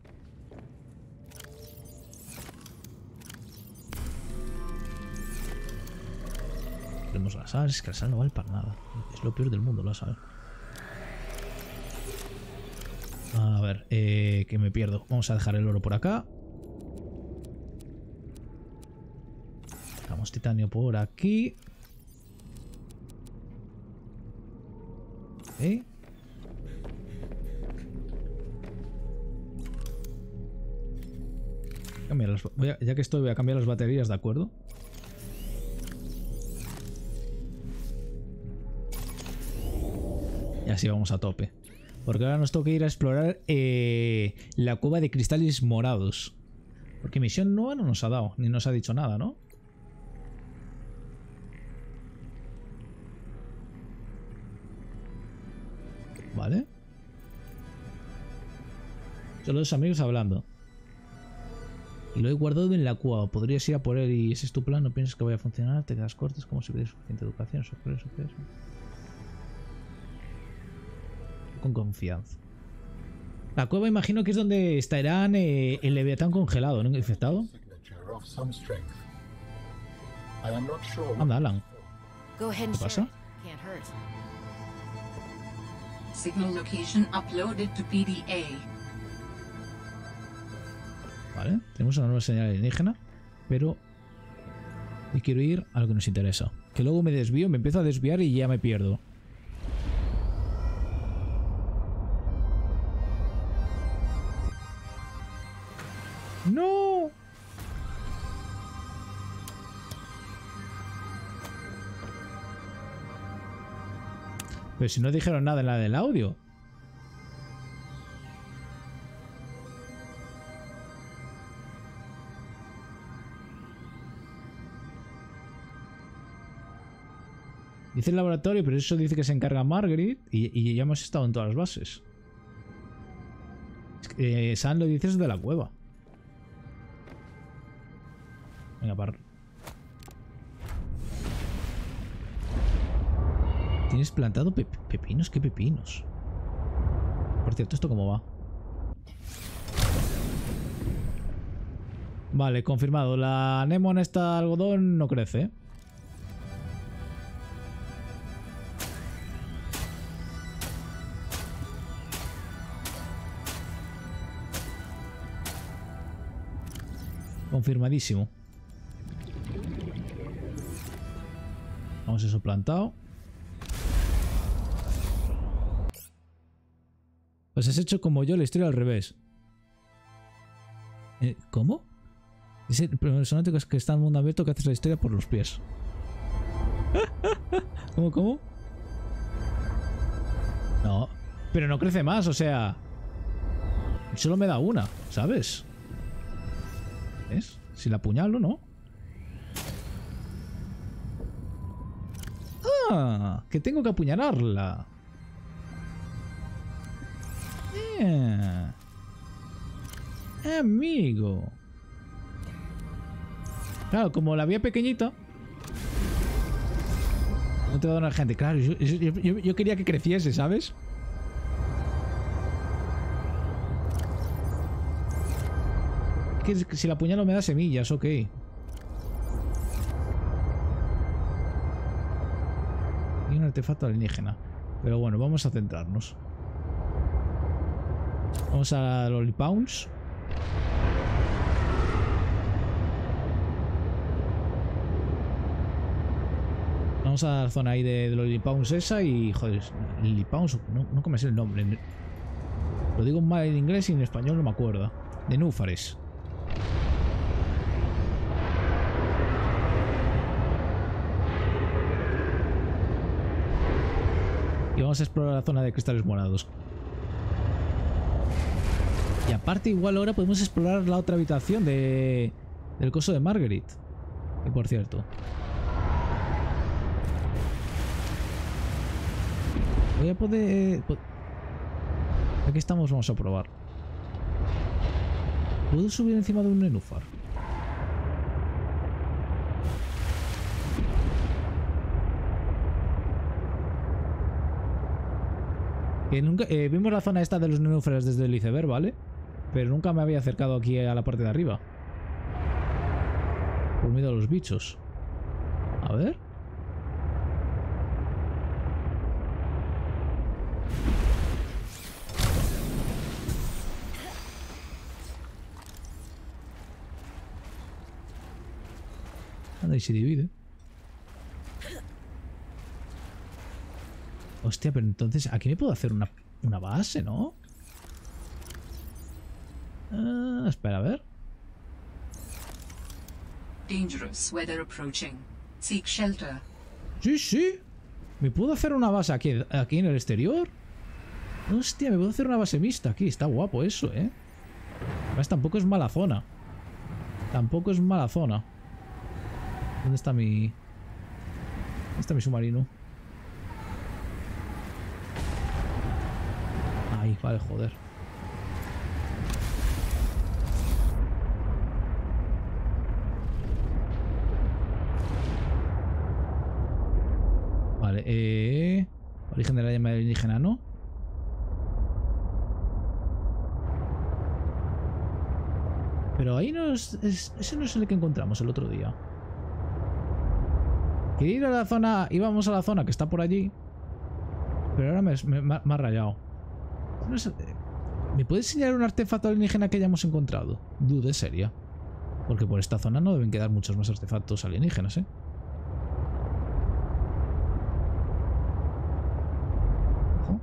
Tenemos la sal, es que la sal no vale para nada. Es lo peor del mundo, la sal. A ver, eh, que me pierdo. Vamos a dejar el oro por acá. Dejamos titanio por aquí. Ok. Cambiar las, voy a, ya que estoy, voy a cambiar las baterías, ¿de acuerdo? Y así vamos a tope. Porque ahora nos toca ir a explorar eh, la cueva de cristales morados. Porque misión nueva no nos ha dado, ni nos ha dicho nada, ¿no? Vale. Solo dos amigos hablando. Y lo he guardado en la cueva. Podrías ir a por él y ese es tu plan. No piensas que vaya a funcionar. Te quedas cortes como si hubiera suficiente educación. Sorpresa, sorpresa. Con confianza. La cueva imagino que es donde estarán eh, el leviatán congelado, ¿no? Infectado. Anda, Alan. ¿Qué pasa? Signal location uploaded to P D A. Vale, tenemos una nueva señal alienígena, pero y quiero ir a lo que nos interesa. Que luego me desvío, me empiezo a desviar y ya me pierdo. ¡No! Pero si no dijeron nada en la del audio. Dice el laboratorio, pero eso dice que se encarga Margaret y, y ya hemos estado en todas las bases. Es que, eh, Sam lo dice desde la cueva. Venga, par. ¿Tienes plantado pe pepinos? ¿Qué pepinos? Por cierto, ¿esto cómo va? Vale, confirmado. La anemone esta algodón no crece, ¿eh? Confirmadísimo. Vamos a eso plantado. Pues has hecho como yo la historia al revés. Eh, ¿Cómo? Dice el personaje que está en el mundo abierto que haces la historia por los pies. ¿Cómo, cómo? No, pero no crece más, o sea... Solo me da una, ¿sabes? ¿Ves? Si la apuñalo, ¿no? ¡Ah! Que tengo que apuñalarla. Eh. Amigo. Claro, como la vía pequeñita. No te va a donar gente. Claro, yo, yo, yo, yo quería que creciese, ¿sabes? Que si la apuñalo me da semillas, ok. Y un artefacto alienígena. Pero bueno, vamos a centrarnos. Vamos a Lollipounds. Vamos a la zona ahí de, de Lollipounds esa y... Joder, Lollipounds... No, no me sé el nombre. Lo digo mal en inglés y en español no me acuerdo. De Núfares. Y vamos a explorar la zona de cristales morados. Y aparte igual ahora podemos explorar la otra habitación de... del coso de Margaret. Que por cierto... Voy a poder... Aquí estamos, vamos a probar. ¿Puedo subir encima de un nenúfar? Que nunca... Eh, vimos la zona esta de los nenúfares desde el iceberg, ¿vale? Pero nunca me había acercado aquí a la parte de arriba. Por miedo a los bichos. A ver... Anda, y se divide. Hostia, pero entonces aquí me puedo hacer una, una base, ¿no? Uh, espera, a ver. Dangerous weather approaching. Seek shelter. Sí, sí. ¿Me puedo hacer una base aquí, aquí en el exterior? Hostia, me puedo hacer una base mixta aquí. Está guapo eso, ¿eh? Además, tampoco es mala zona. Tampoco es mala zona. ¿Dónde está mi... ¿Dónde está mi submarino? Ahí, vale, joder. Vale, eh... origen de la llama alienígena, ¿no? Pero ahí no es, es... Ese no es el que encontramos el otro día. Quería ir a la zona... Íbamos a la zona que está por allí. Pero ahora me, me, me ha rayado. No sé, ¿me puedes enseñar un artefacto alienígena que hayamos encontrado? Dude seria. Porque por esta zona no deben quedar muchos más artefactos alienígenas, ¿eh? Ojo.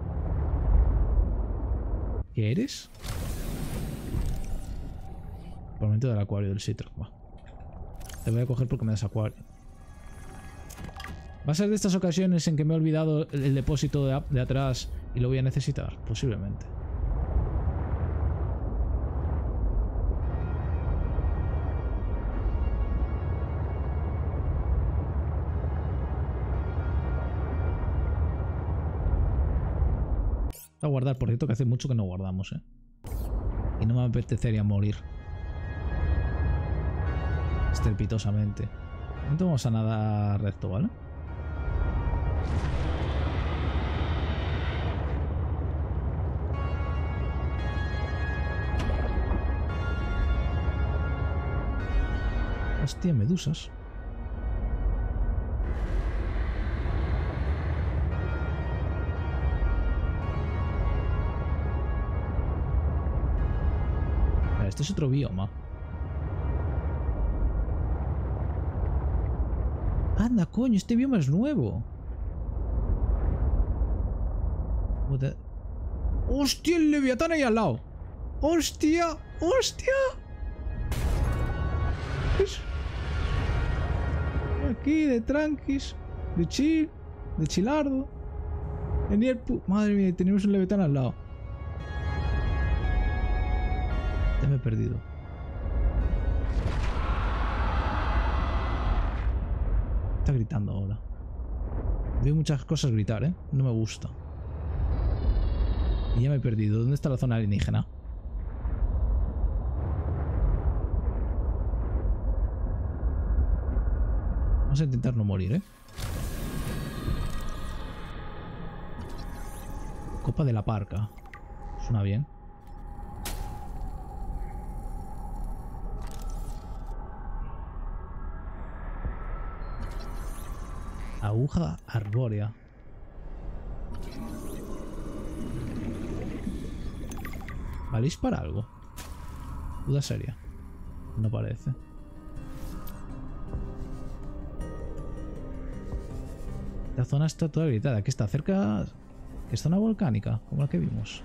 ¿Qué eres? Probablemente del acuario del Citroën. Te voy a coger porque me das acuario. ¿Va a ser de estas ocasiones en que me he olvidado el, el depósito de, de atrás y lo voy a necesitar? Posiblemente. A guardar, por cierto, que hace mucho que no guardamos, ¿eh? Y no me apetecería morir. Estrepitosamente. De momento vamos a nadar recto, ¿vale? Hostia, medusas. Mira, este es otro bioma. Anda, coño, este bioma es nuevo. ¡Hostia, el Leviatán ahí al lado! ¡Hostia! ¡Hostia! Es... Aquí, de tranquis, de chill, de chilardo. Venía el pu... Madre mía, tenemos un Leviatán al lado. Ya me he perdido. Está gritando ahora. Veo muchas cosas gritar, ¿eh? No me gusta. Y ya me he perdido. ¿Dónde está la zona alienígena? Vamos a intentar no morir, ¿eh? Copa de la Parca. Suena bien. Aguja arbórea. ¿Valéis para algo? Duda seria. No parece. La zona está toda gritada. ¿Qué está cerca? ¿Es zona volcánica? Como la que vimos.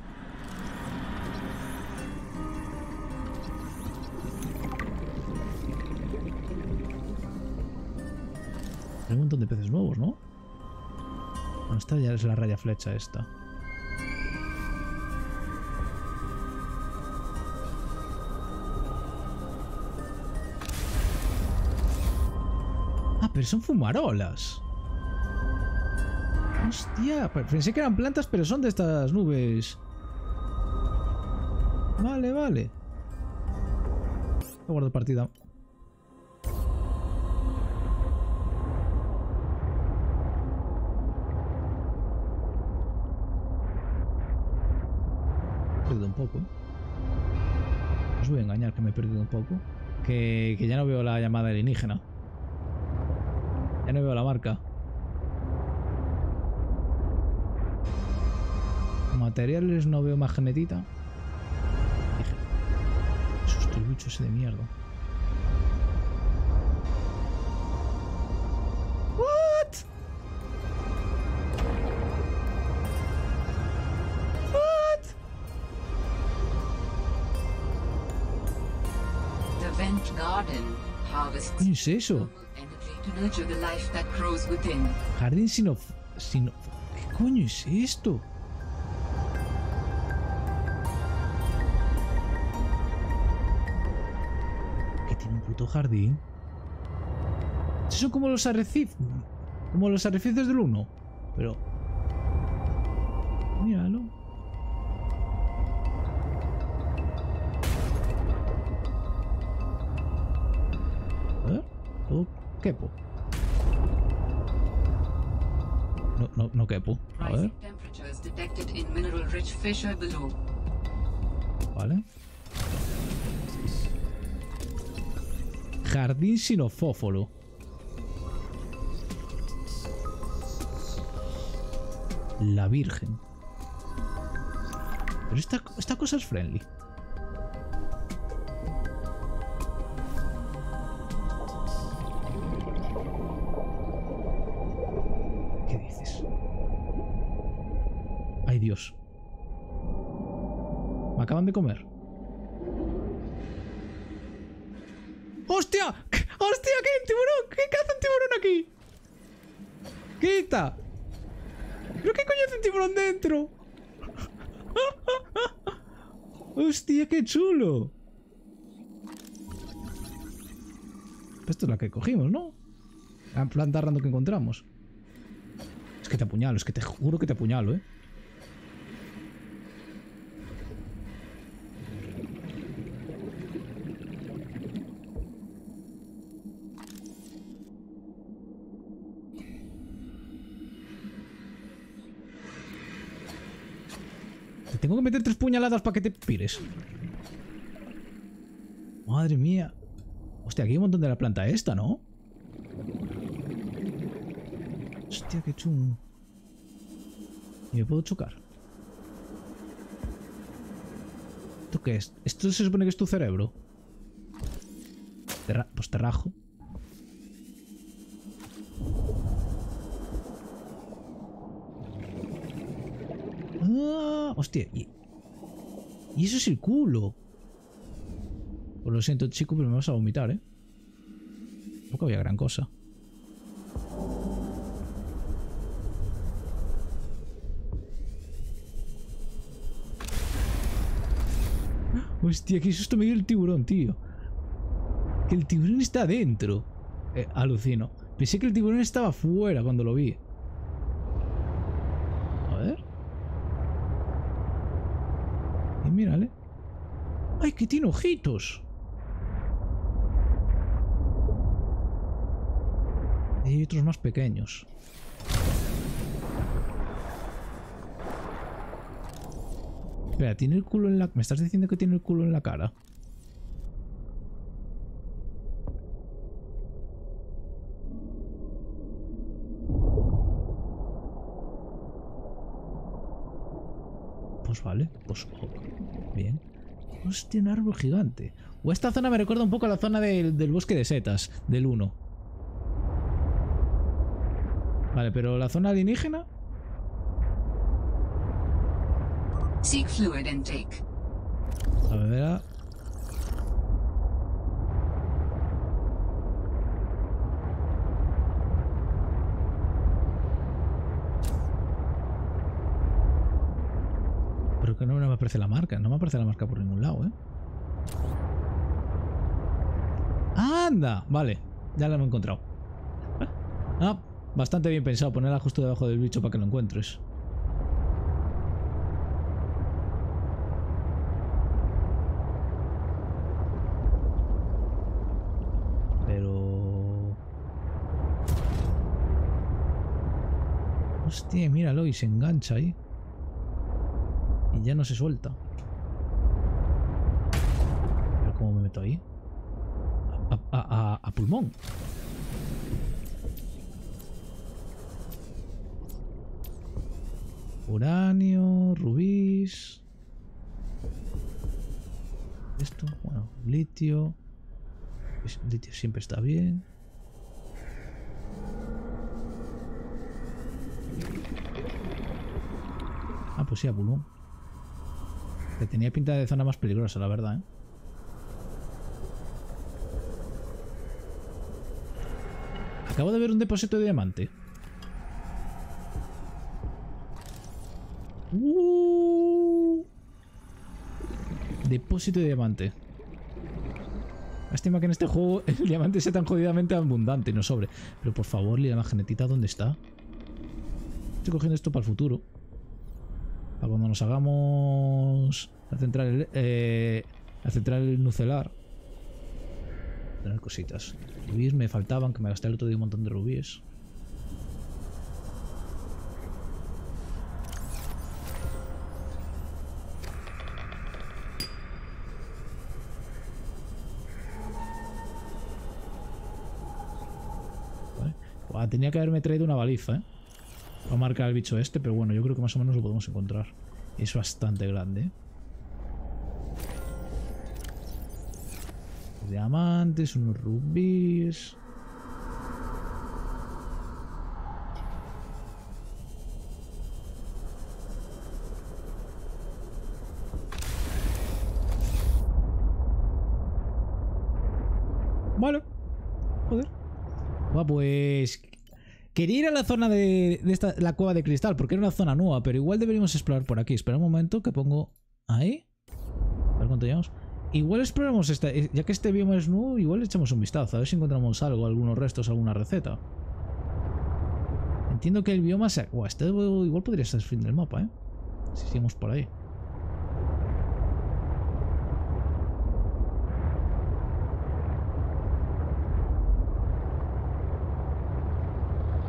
Hay un montón de peces nuevos, ¿no? Bueno, esta ya es la raya flecha esta. Ah, pero son fumarolas. Hostia, pensé que eran plantas, pero son de estas nubes. Vale, vale. Voy a guardar partida. Me he perdido un poco. Os voy a engañar que me he perdido un poco. Que, que ya no veo la llamada alienígena. Ya no veo la marca. Materiales no veo magnetita. Qué susto el bicho ese de mierda. What? What? The Vent Garden harvests ¿Qué es eso? energy to nurture the life that grows within. Jardín sino... sino... ¿Qué coño es esto? Puto jardín. Son como los arrecifes. Como los arrecifes del uno. Pero... míralo. A ver. ¿Todo quepo? No, no, no quepo. A ver. Rising temperatures detected in mineral-rich fissure below. Vale. Jardín sinofóforo. La Virgen. Pero esta, esta cosa es friendly. ¿Qué dices? Ay, Dios. Me acaban de comer. ¡Hostia! ¡Hostia! ¿Qué hay un tiburón? ¿Qué caza un tiburón aquí? ¡Quita! ¿Pero qué coño hace un tiburón dentro? ¡Hostia, qué chulo! Esto es la que cogimos, ¿no? La planta random que encontramos. Es que te apuñalo, es que te juro que te apuñalo, ¿eh? Tengo que meter tres puñaladas para que te pires. Madre mía. Hostia, aquí hay un montón de la planta esta, ¿no? Hostia, qué chungo. ¿Y me puedo chocar? ¿Esto qué es? ¿Esto se supone que es tu cerebro? Te ra- pues te rajo. Ah, hostia. Y, y eso es el culo. Pues lo siento, chico, pero me vas a vomitar, ¿eh? Tampoco había gran cosa. Hostia, qué susto me dio el tiburón, tío. Que el tiburón está adentro. Eh, alucino. Pensé que el tiburón estaba fuera cuando lo vi. A ver. Y mírale. ¡Ay, que tiene ojitos! Y hay otros más pequeños. Espera, tiene el culo en la... ¿Me estás diciendo que tiene el culo en la cara? Pues vale, pues ok. Bien. Hostia, un árbol gigante. O esta zona me recuerda un poco a la zona del, del bosque de setas, del uno. Vale, pero la zona alienígena... Seek fluid intake. A ver, a... Pero que no me aparece la marca. No me aparece la marca por ningún lado, ¿eh? ¡Anda! Vale, ya la hemos encontrado. Ah, bastante bien pensado ponerla justo debajo del bicho para que lo encuentres. Pero... Hostia, míralo, y se engancha ahí. Y ya no se suelta. Pero ¿cómo me meto ahí? A, a, a, a pulmón. Uranio, rubíes. Esto, bueno, litio. Litio siempre está bien. Ah, pues sí, a pulmón. Que tenía pinta de zona más peligrosa, la verdad, ¿eh? Acabo de ver un depósito de diamante. Uh, depósito de diamante. Lástima que en este juego el diamante sea tan jodidamente abundante y no sobre. Pero por favor, la magnetita, ¿dónde está? Estoy cogiendo esto para el futuro. Para cuando nos hagamos la central, eh, la central nucelar. Tener cositas. Rubíes me faltaban, que me gasté el otro día un montón de rubíes. Vale. Buah, tenía que haberme traído una baliza, ¿eh? Para marcar al bicho este, pero bueno, yo creo que más o menos lo podemos encontrar. Es bastante grande, ¿eh? Diamantes, unos rubíes. Vale. Joder. Va, pues... Quería ir a la zona de, de esta, la cueva de cristal, porque era una zona nueva, pero igual deberíamos explorar por aquí. Espera un momento que pongo... Ahí. A ver cuánto llevamos. Igual exploramos esta, ya que este bioma es nuevo, igual le echamos un vistazo, a ver si encontramos algo, algunos restos, alguna receta. Entiendo que el bioma se... Uah, este igual podría ser el fin del mapa, ¿eh? Si seguimos por ahí.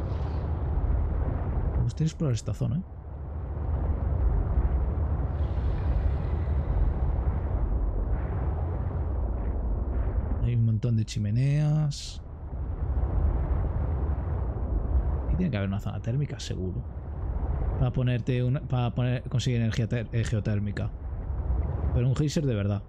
Me gustaría explorar esta zona, ¿eh? Hay un montón de chimeneas. Y tiene que haber una zona térmica, seguro. Para ponerte una, para poner, conseguir energía ter, eh, geotérmica. Pero un geyser de verdad.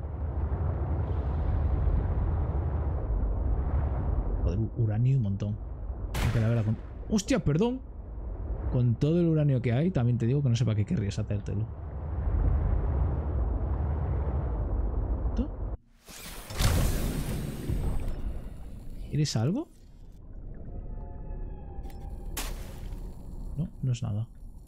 Joder, uranio un montón. Aunque la verdad con... ¡Hostia, perdón! Con todo el uranio que hay, también te digo que no sé para qué querrías hacértelo. ¿Tú? ¿Eres algo? No, no es nada.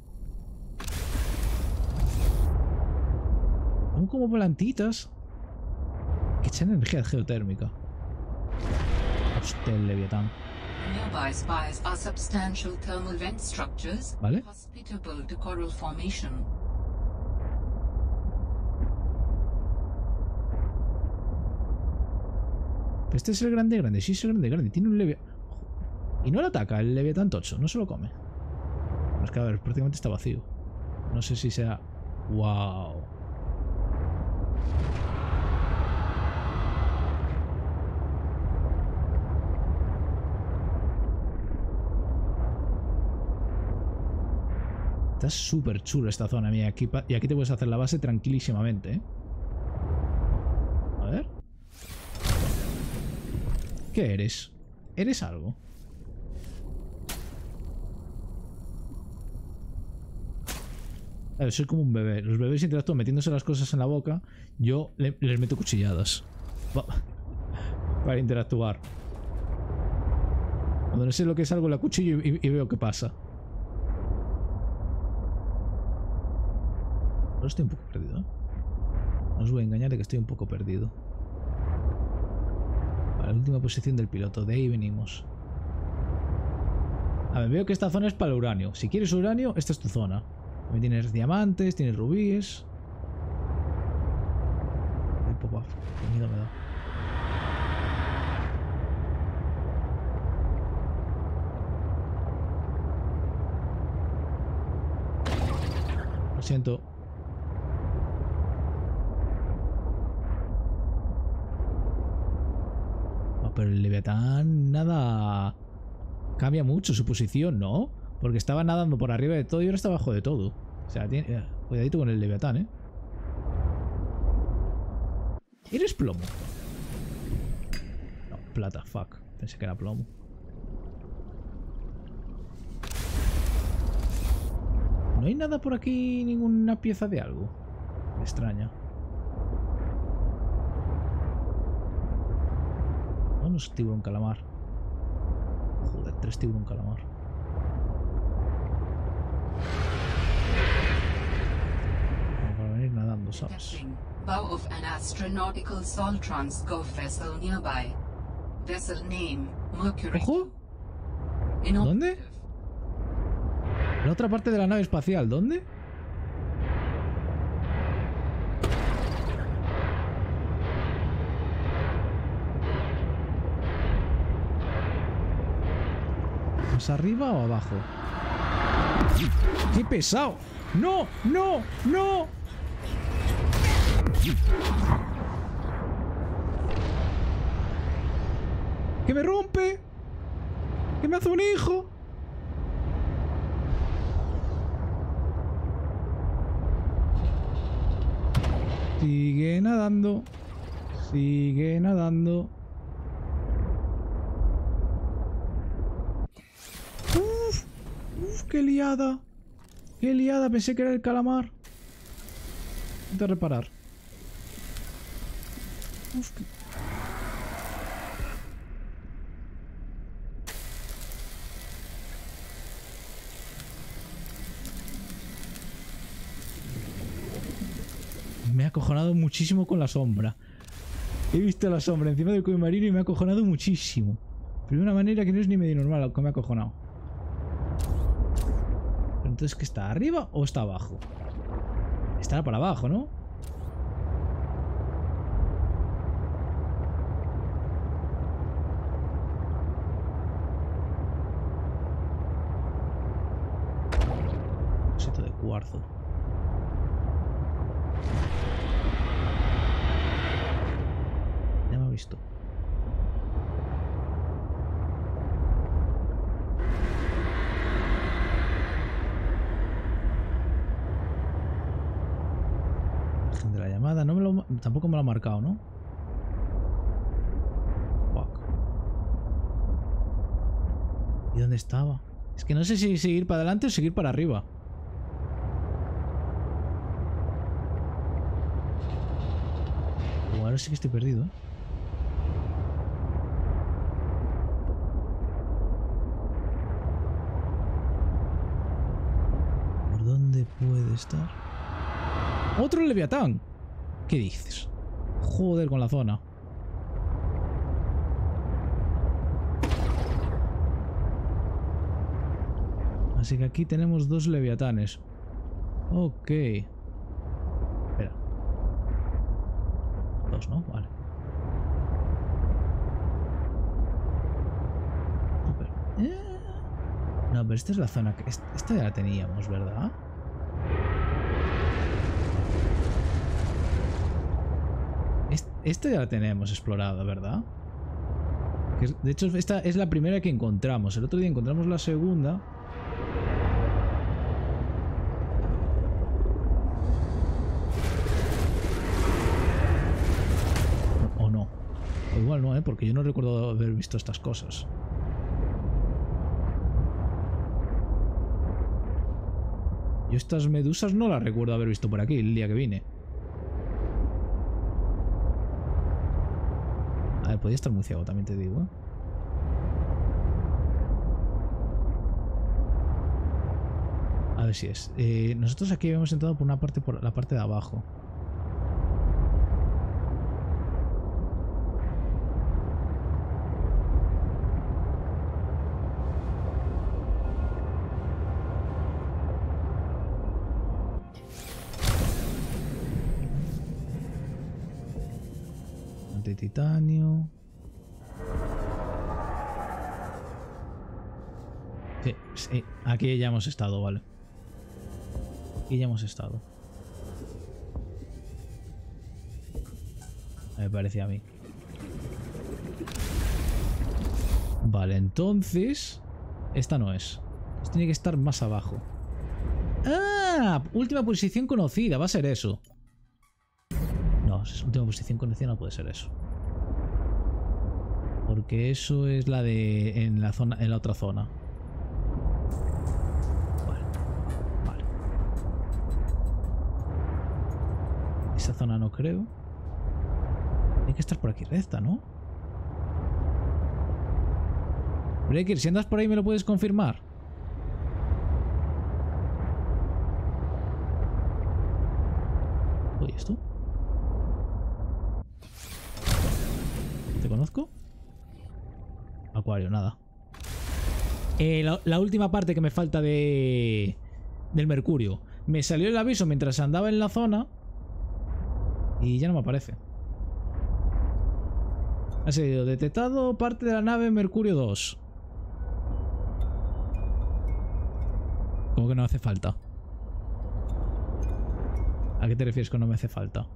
Son como plantitas que echan energía geotérmica. Hostia, el Leviatán. Nearby spires are substantial thermal vent structures ¿Vale? hospitable to coral formation. Este es el grande grande, sí es el grande grande. Tiene un Leviatán. Y no lo ataca el Leviatán tocho, no se lo come. Bueno, es que a ver, prácticamente está vacío. No sé si sea... ¡Wow! Está súper chulo esta zona, mía. Aquí, y aquí te puedes hacer la base tranquilísimamente, ¿eh? A ver. ¿Qué eres? ¿Eres algo? A ver, soy como un bebé. Los bebés interactúan metiéndose las cosas en la boca. Yo le, les meto cuchilladas. Para interactuar. Cuando no sé lo que es algo, la cuchillo y, y veo qué pasa. Ahora estoy un poco perdido, ¿eh? No os voy a engañar de que estoy un poco perdido. Vale, la última posición del piloto. De ahí venimos. A ver, veo que esta zona es para el uranio. Si quieres uranio, esta es tu zona. También tienes diamantes, tienes rubíes. Ay, papá, qué miedo me da. Lo siento. Oh, pero el Leviatán nada... Cambia mucho su posición, ¿no? Porque estaba nadando por arriba de todo y ahora está abajo de todo. O sea, tiene... eh, cuidadito con el Leviatán, ¿eh? ¿Eres plomo? No, plata, fuck. Pensé que era plomo. ¿No hay nada por aquí? ¿Ninguna pieza de algo? Me extraña. No, no es tiburón calamar. Joder, tres tiburón calamar. Para venir nadando, ¿sabes? Detecting bow of an astronautical Soltrans Gov vessel nearby. Vessel name Mercury. ¡Ojo! Inoperative. ¿Dónde? La otra parte de la nave espacial, ¿dónde? ¿Más arriba o abajo? ¡Qué pesado! ¡No! ¡No! ¡No! ¡Que me rompe! ¡Que me hace un hijo! Sigue nadando. Sigue nadando. Uf, uf, qué liada. Qué liada, pensé que era el calamar. Intenta reparar. Uf, qué... Me ha acojonado muchísimo con la sombra. He visto la sombra encima del cuello marino y me ha acojonado muchísimo. Pero de una manera que no es ni medio normal lo que me ha acojonado. Pero entonces, ¿qué está? ¿Arriba o está abajo? Estará para abajo, ¿no? Cosito de cuarzo. Ya me ha visto. tampoco me lo ha marcado, ¿no? Fuck. ¿Y dónde estaba? Es que no sé si seguir para adelante o seguir para arriba. Oh, ahora sí que estoy perdido, ¿eh? ¿Por dónde puede estar? ¡Otro Leviatán! ¿Qué dices? Joder con la zona. Así que aquí tenemos dos leviatanes. Ok. Espera. Dos, ¿no? Vale. Super. Eh. No, pero esta es la zona que... Esta ya la teníamos, ¿verdad? Esta ya la tenemos explorada, ¿verdad? De hecho, esta es la primera que encontramos. El otro día encontramos la segunda. O no. O igual no, ¿eh? Porque yo no recuerdo haber visto estas cosas. Yo estas medusas no las recuerdo haber visto por aquí el día que vine. A ver, podía estar muy ciego, también te digo, ¿eh? A ver si es. Eh, nosotros aquí habíamos entrado por una parte, por la parte de abajo. De titanio. Sí, sí, aquí ya hemos estado, vale. Aquí ya hemos estado. Me parecía a mí. Vale, entonces... Esta no es. Esto tiene que estar más abajo. ¡Ah! Última posición conocida. Va a ser eso. No, es última posición conocida, no puede ser eso. Porque eso es la de... En la zona, en la otra zona. Vale. Vale. Esa zona no creo. Hay que estar por aquí recta, ¿no? Breaker, si andas por ahí, ¿me lo puedes confirmar? Oye, ¿esto? ¿Te conozco? Acuario, nada. Eh, la, la última parte que me falta de... Del mercurio. Me salió el aviso mientras andaba en la zona. Y ya no me aparece. Ha sido detectado parte de la nave Mercurio dos. ¿Cómo que no hace falta? ¿A qué te refieres con no me hace falta?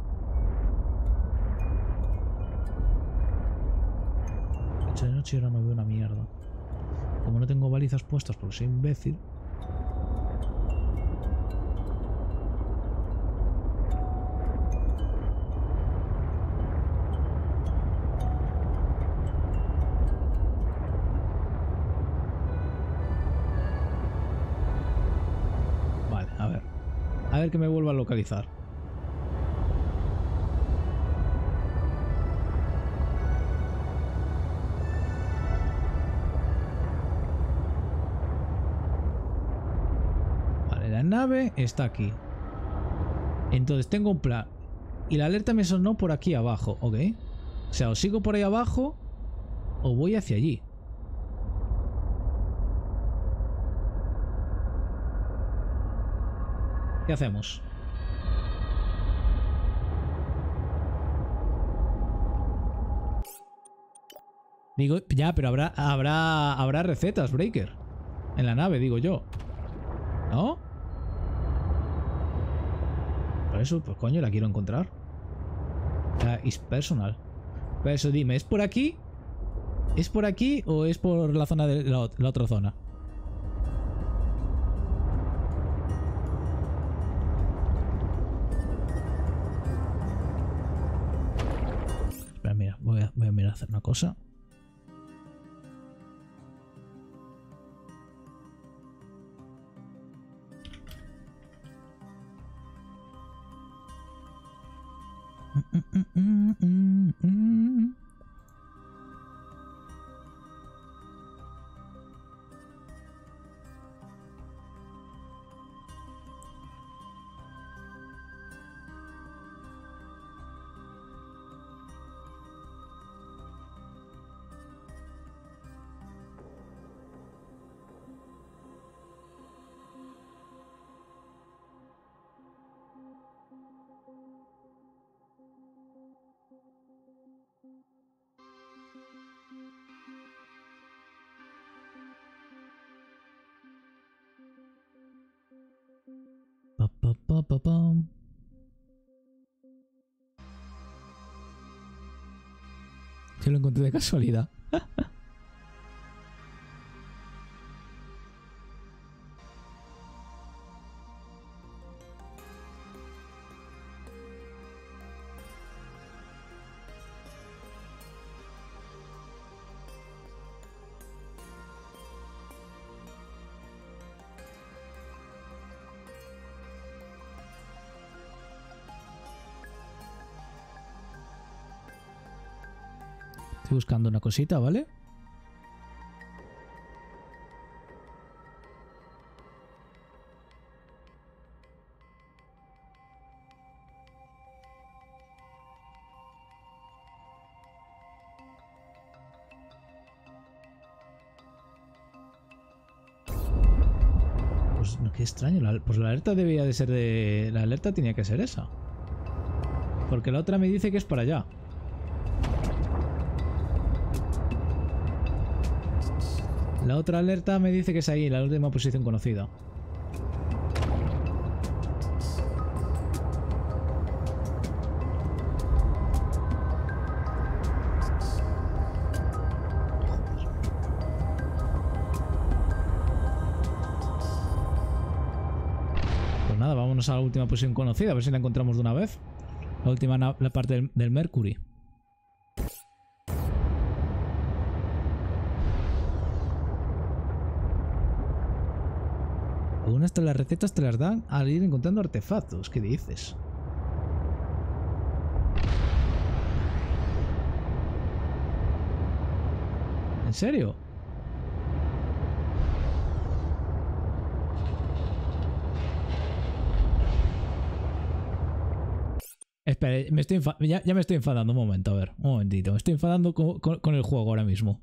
De noche ahora no veo una mierda. Como no tengo balizas puestas porque soy imbécil. Vale, a ver. A ver que me vuelva a localizar. Nave está aquí. Entonces tengo un plan. Y la alerta me sonó por aquí abajo, ¿ok? O sea, o sigo por ahí abajo o voy hacia allí. ¿Qué hacemos? Digo, ya, pero habrá habrá habrá recetas, Breaker. En la nave, digo yo. ¿No? Por eso, pues coño, la quiero encontrar. Uh, is personal. Por eso dime, ¿es por aquí? ¿Es por aquí o es por la zona de la, la otra zona? Voy a, voy a mirar a hacer una cosa. Mm, mm, mm, mm, mm. Pa, pa, pa, pa, pam. Yo lo encontré de casualidad. Estoy buscando una cosita, ¿vale? Pues qué extraño. La, pues la alerta debía de ser de... La alerta tenía que ser esa. Porque la otra me dice que es para allá. La otra alerta me dice que es ahí, la última posición conocida. Pues nada, vámonos a la última posición conocida, a ver si la encontramos de una vez. La última la parte del, del Mercury. Algunas de las recetas te las dan al ir encontrando artefactos. ¿Qué dices? ¿En serio? Espera, me estoy ya, ya me estoy enfadando. Un momento, a ver. Un momentito. Me estoy enfadando con, con, con el juego ahora mismo.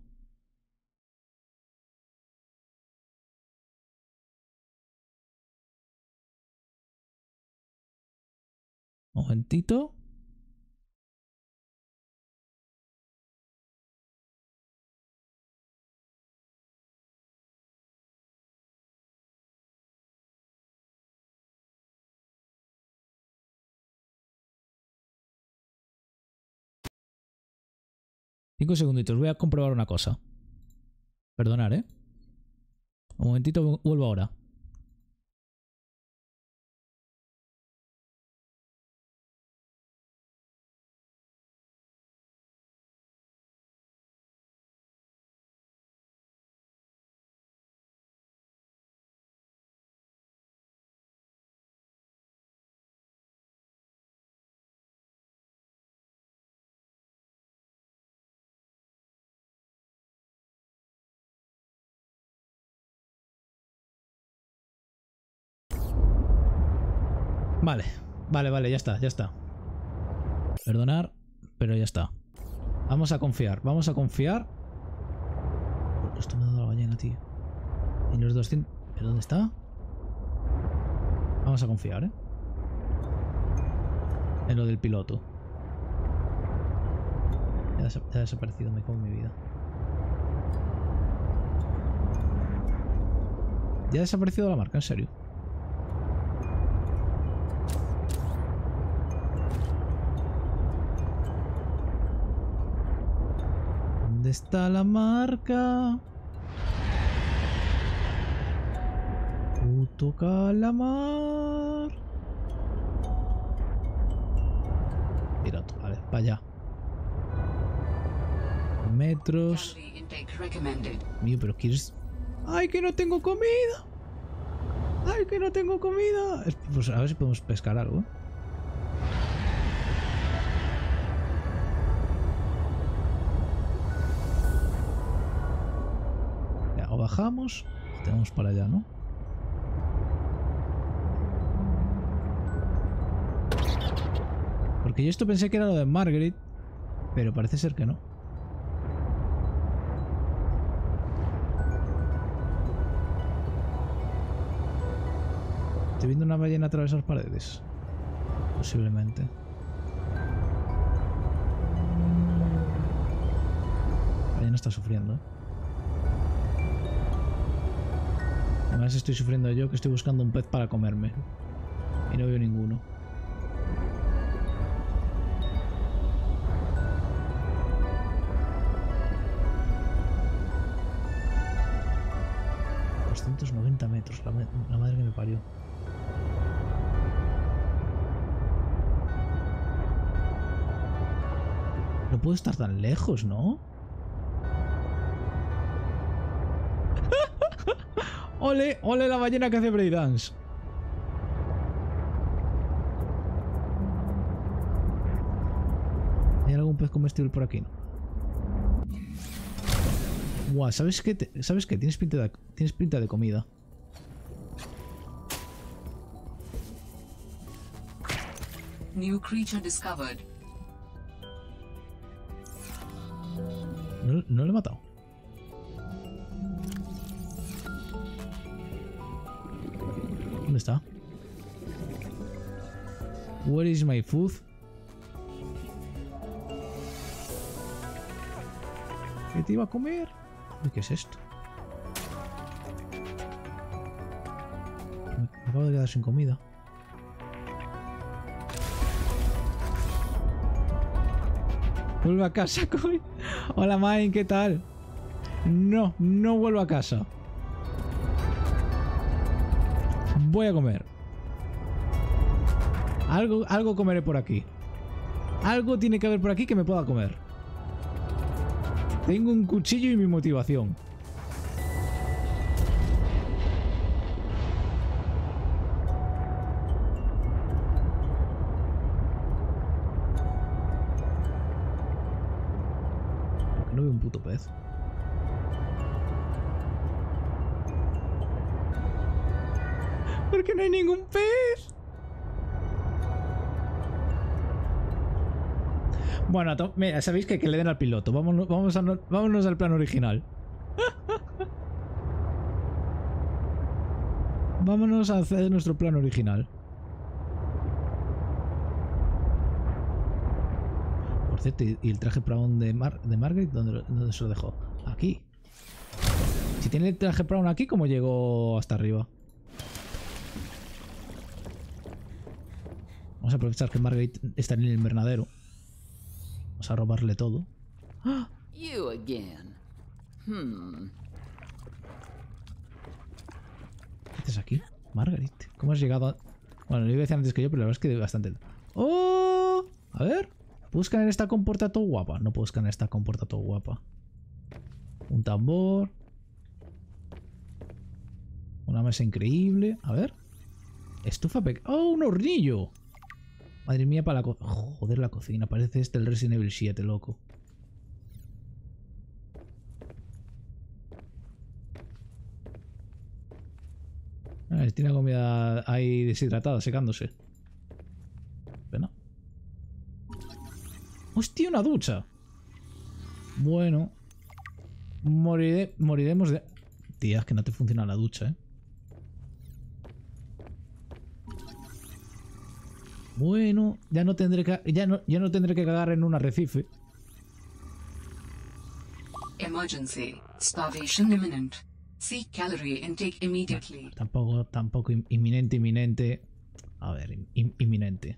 Un momentito. Cinco segunditos. Voy a comprobar una cosa. Perdonad, ¿eh? Un momentito, vuelvo ahora. Vale, vale, vale, ya está, ya está. Perdonar, pero ya está. Vamos a confiar, vamos a confiar. Esto me ha dado la ballena, tío. Y los doscientos... ¿Pero dónde está? Vamos a confiar, ¿eh? En lo del piloto. Ya, des ya ha desaparecido, me como mi vida. Ya ha desaparecido la marca, en serio. ¿Dónde está la marca? Puto calamar. Mira, vale, para allá. metros. Calorie intake recommended. Mío, pero quieres... ¡Ay, que no tengo comida! ¡Ay, que no tengo comida! Es- Pues a ver si podemos pescar algo. Ya, o bajamos o tenemos para allá, ¿no? Porque yo esto pensé que era lo de Margaret, pero parece ser que no. Estoy viendo una ballena atravesar paredes. Posiblemente. La ballena está sufriendo, ¿eh? Además estoy sufriendo yo, que estoy buscando un pez para comerme. Y no veo ninguno. doscientos noventa metros, la, la madre que me parió. No puedo estar tan lejos, ¿no? ¡Ole! ¡Ole la ballena que hace breakdance! ¿Hay algún pez comestible por aquí? No. Buah, ¿sabes qué? Te- ¿Sabes qué? Tienes pinta de, tienes pinta de comida. New creature discovered. No, no lo he matado. ¿Dónde está? Where is my food? ¿Qué te iba a comer? Uy, ¿qué es esto? Me, me acabo de quedar sin comida. Vuelvo a casa, coy. Hola, Mine, ¿qué tal? No, no vuelvo a casa. Voy a comer. Algo, algo comeré por aquí. Algo tiene que haber por aquí que me pueda comer. Tengo un cuchillo y mi motivación. Porque no veo un puto pez. Porque no hay ningún pez. Bueno, mira, sabéis que, que le den al piloto. Vámonos, vamos a, vámonos al plan original. Vámonos a hacer nuestro plan original. Por cierto, ¿y el traje Brown de, Mar de Margaret? ¿Dónde, ¿Dónde se lo dejó? Aquí. Si tiene el traje Brown aquí, ¿cómo llegó hasta arriba? Vamos a aprovechar que Margaret está en el invernadero. Vamos a robarle todo. ¡Ah! You again. Hmm. ¿Qué haces aquí? Margaret, ¿cómo has llegado a...? Bueno, lo iba a decir antes que yo, pero la verdad es que bastante... ¡Oh! A ver. ¿Puedo escanear esta comporta todo guapa? No puedo escanear esta comporta todo guapa. Un tambor. Una mesa increíble. A ver. Estufa pequeña. ¡Oh, un hornillo! Madre mía, para la cocina. Joder, la cocina. Parece este el Resident Evil siete, loco. Ah, tiene comida ahí deshidratada, secándose. Pena. ¡Hostia, una ducha! Bueno. Moriré, moriremos de... Tía, es que no te funciona la ducha, ¿eh? Bueno, ya no tendré que ya no, ya no tendré que cagar en un arrecife. Emergency. Starvation imminent. Seek calorie intake immediately. Tampoco, tampoco inminente, inminente. A ver, in, inminente.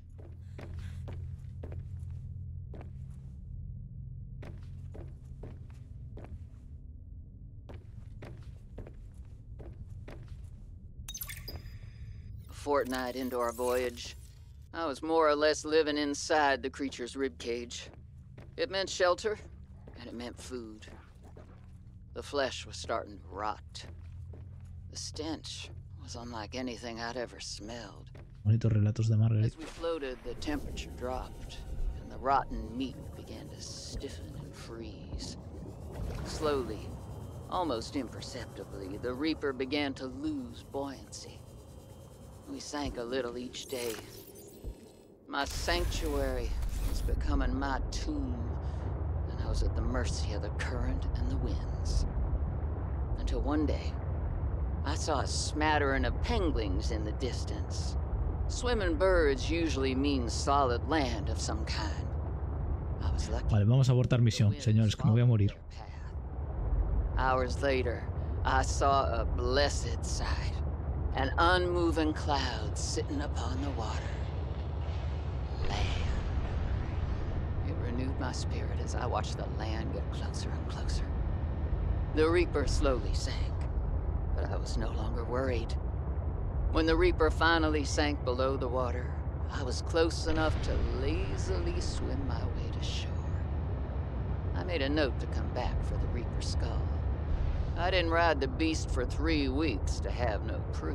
A fortnight into our voyage, I was more or less living inside the creature's ribcage. It meant shelter and it meant food. The flesh was starting to rot. The stench was unlike anything I'd ever smelled. Bonitos relatos de Margaret. As we floated, the temperature dropped, and the rotten meat began to stiffen and freeze. Slowly, almost imperceptibly, the Reaper began to lose buoyancy. We sank a little each day. My sanctuary was becoming my tomb, and I was at the mercy of the current and the winds. Until one day, I saw a smattering of penguins in the distance. Swimming birds usually mean solid land of some kind. I was lucky. Vale, vamos a abortar misión, señores, que me voy a morir. Hours later, I saw a blessed sight. An unmoving cloud sitting upon the water. Land. It renewed my spirit as I watched the land get closer and closer. The Reaper slowly sank, but I was no longer worried. When the Reaper finally sank below the water, I was close enough to lazily swim my way to shore. I made a note to come back for the Reaper's skull. I didn't ride the beast for three weeks to have no proof.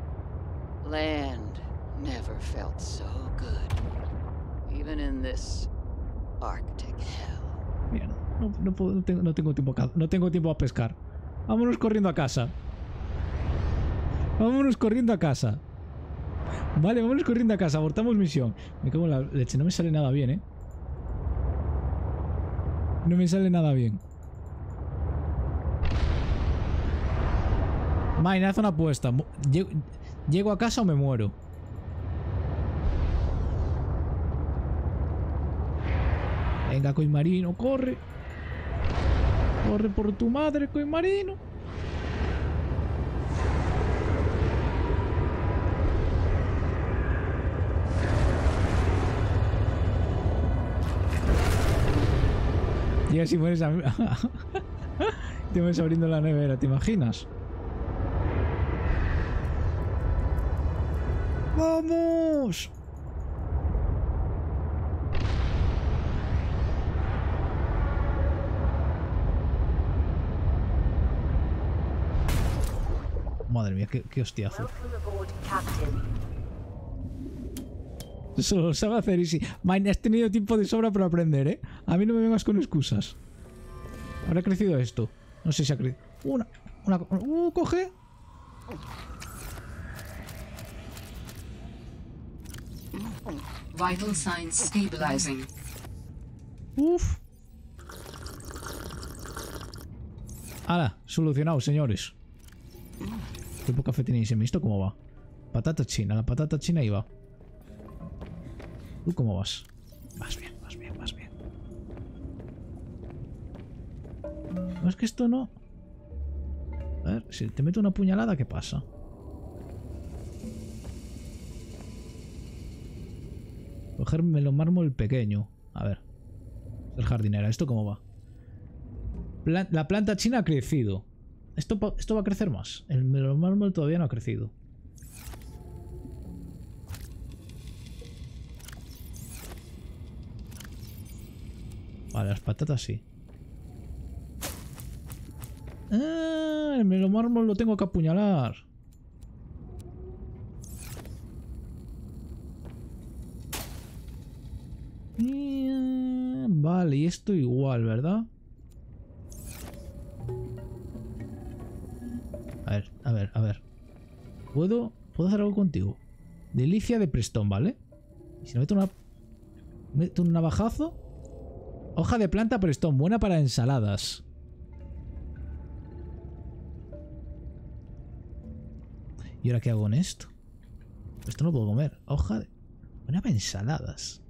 Land never felt so good, even in this Arctic hell. Bien, no, no, puedo, no, tengo, no, tengo tiempo a, no tengo tiempo a pescar. Vámonos corriendo a casa. Vámonos corriendo a casa. Vale, vámonos corriendo a casa. Abortamos misión. Me cago en la leche. No me sale nada bien, ¿eh? No me sale nada bien. Mine, haz una apuesta. ¿Llego, ¿Llego a casa o me muero? Venga, Coimarino, corre. Corre por tu madre, Coimarino. Y así mueres a... Te mueres abriendo la nevera, ¿te imaginas? ¡Vamos! Madre mía, qué, qué hostiazo. Welcome aboard, Captain. Eso lo sabe hacer Easy. Mine, has tenido tiempo de sobra para aprender, ¿eh? A mí no me vengas con excusas. ¿Habrá crecido esto? No sé si ha crecido. Una, una... ¡Uh, coge! Vital signs stabilizing. Uf. ¡Hala! Solucionado, señores. ¿Qué poco café tenéis en mí? ¿Esto cómo va? Patata china. La patata china iba. ¿Tú cómo vas? Vas bien, vas bien, vas bien. No, es que esto no... A ver, si te meto una puñalada, ¿qué pasa? Cogerme el mármol pequeño. A ver. El jardinera. ¿Esto cómo va? Plan- la planta china ha crecido. Esto, esto va a crecer más. El mármol todavía no ha crecido. Vale, las patatas sí. Ah, el melomármol lo tengo que apuñalar. Vale, y esto igual, ¿verdad? A ver, a ver, a ver. ¿Puedo, ¿puedo hacer algo contigo? Delicia de Prestón, ¿vale? Y si le meto una... meto un navajazo... Hoja de planta Prestón, buena para ensaladas. ¿Y ahora qué hago con esto? Esto no lo puedo comer. Hoja de... buena para ensaladas.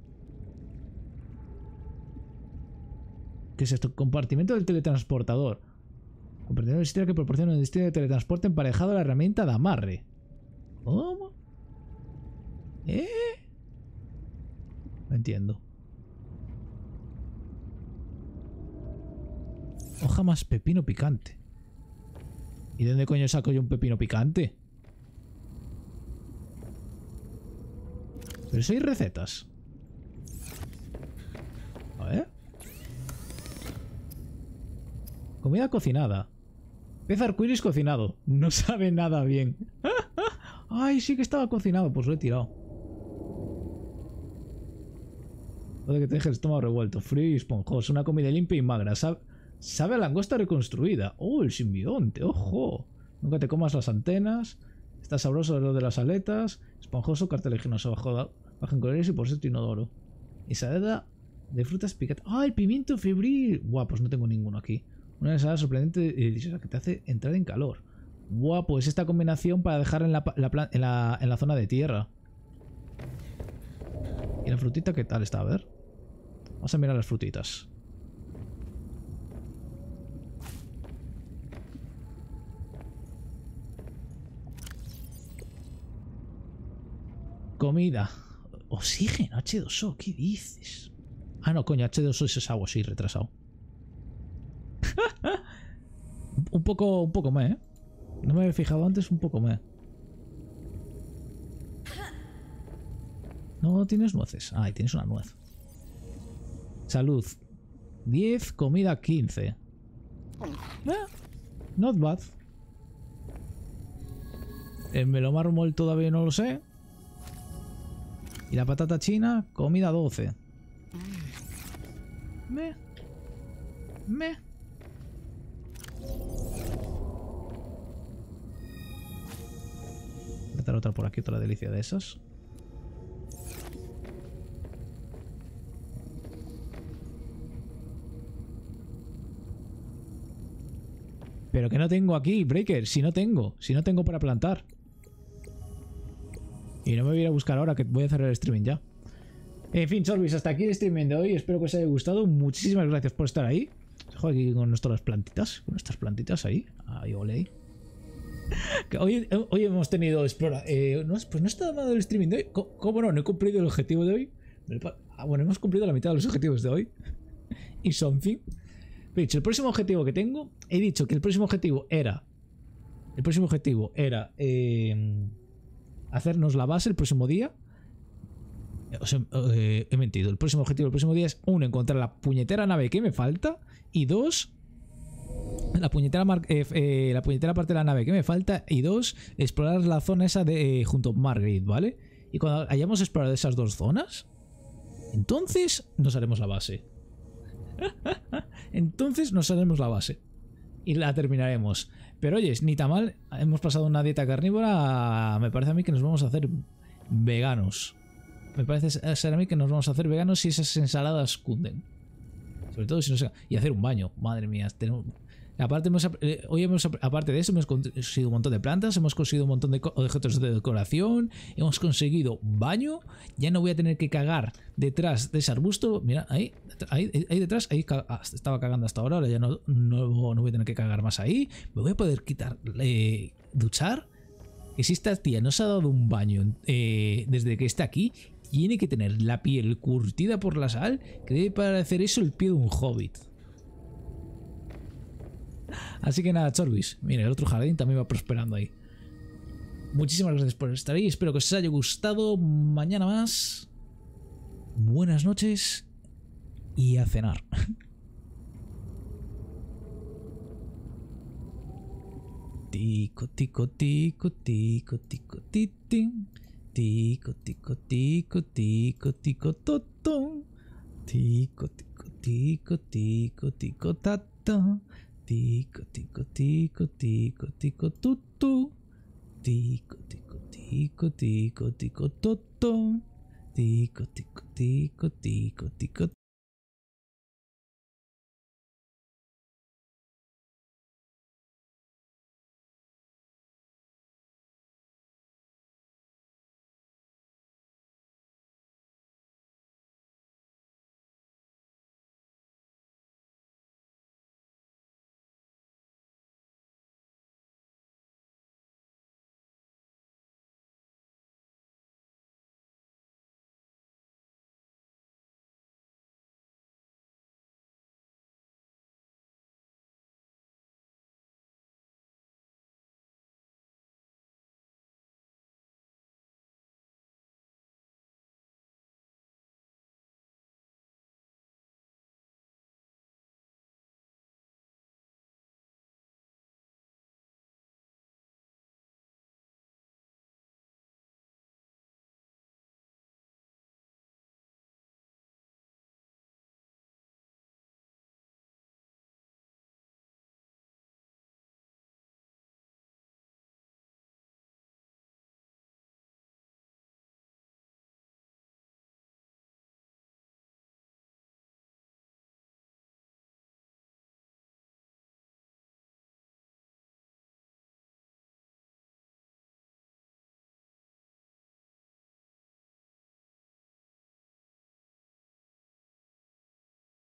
¿Qué es esto? Compartimento del teletransportador. Compartimento del sistema que proporciona un destino de teletransporte emparejado a la herramienta de amarre. ¿Cómo? ¿Eh? No entiendo. Hoja más pepino picante. ¿Y de dónde coño saco yo un pepino picante? Pero eso hay recetas. A ver. Comida cocinada. Pez arcoíris cocinado. No sabe nada bien. Ay, sí que estaba cocinado. Pues lo he tirado. Puede que te deje el estómago revuelto. Frío y esponjoso. Una comida limpia y magra. Sabe, sabe a langosta reconstruida. Oh, el simbionte. Ojo. Nunca te comas las antenas. Está sabroso lo de las aletas. Esponjoso, cartilaginoso. Bajo, bajo en colores y por ser inodoro. Ensalada de frutas picantes. ¡Ah, el pimiento febril! Buah, pues no tengo ninguno aquí. Una ensalada sorprendente y deliciosa que te hace entrar en calor. Buah, pues esta combinación para dejar en la, la, en la, en la zona de tierra. ¿Y la frutita qué tal está? A ver. Vamos a mirar las frutitas. Comida. Oxígeno, H dos O, ¿qué dices? Ah, no, coño, H dos O es agua, sí, retrasado. un poco, un poco me, ¿eh? No me había fijado antes, un poco me. No tienes nueces. Ah, tienes una nuez. Salud. diez, comida quince. Eh, not bad. El melomármol todavía no lo sé. Y la patata china, comida doce. Me. Me. Voy a meter otra por aquí, otra delicia de esas. Pero que no tengo aquí, Breaker. Si no tengo. Si no tengo para plantar. Y no me voy a ir a buscar ahora, que voy a cerrar el streaming ya. En fin, Chorbis, hasta aquí el streaming de hoy. Espero que os haya gustado. Muchísimas gracias por estar ahí. Os dejo aquí con nuestras plantitas. Con nuestras plantitas ahí. Ahí, ole. Hoy, hoy hemos tenido explora. Eh, no, pues no está mal el streaming de hoy. ¿Cómo no? No he cumplido el objetivo de hoy. Ah, bueno, hemos cumplido la mitad de los objetivos de hoy. Y something. He dicho, el próximo objetivo que tengo. He dicho que el próximo objetivo era. El próximo objetivo era. Eh, hacernos la base el próximo día. O sea, eh, he mentido. El próximo objetivo del próximo día es, uno, encontrar la puñetera nave que me falta. Y dos, la puñetera, eh, eh, la puñetera parte de la nave que me falta. Y dos, explorar la zona esa de eh, junto a Margaret, ¿vale? Y cuando hayamos explorado esas dos zonas, entonces nos haremos la base. Entonces nos haremos la base. Y la terminaremos. Pero oye, ni tan mal. Hemos pasado una dieta carnívora a, me parece a mí que nos vamos a hacer veganos. Me parece ser a mí que nos vamos a hacer veganos si esas ensaladas cunden. Sobre todo si no se... Y hacer un baño. Madre mía. Tenemos... Aparte, hemos, eh, hoy hemos, aparte de eso, hemos conseguido un montón de plantas, hemos conseguido un montón de objetos de decoración, hemos conseguido baño. Ya no voy a tener que cagar detrás de ese arbusto. Mira, ahí, ahí, ahí detrás, ahí ah, estaba cagando hasta ahora, ahora ya no, no, no voy a tener que cagar más ahí. Me voy a poder quitar, eh, duchar. Que si esta tía no se ha dado un baño eh, desde que está aquí, tiene que tener la piel curtida por la sal, que debe parecer eso el pie de un hobbit. Así que nada, Chorbis. Mira, el otro jardín también va prosperando ahí. Muchísimas gracias por estar ahí. Espero que os haya gustado. Mañana más. Buenas noches. Y a cenar. Tico, tico, tico, tico, tico, titín. Tico, tico, tico, tico, tico, toto. Tico, tico, tico, tico, tico, tato. Tico, tico, tico, tico, tico, tutu. Tico, tico, tico, tico, tico, toto. Tico, tico, tico, tico, tico,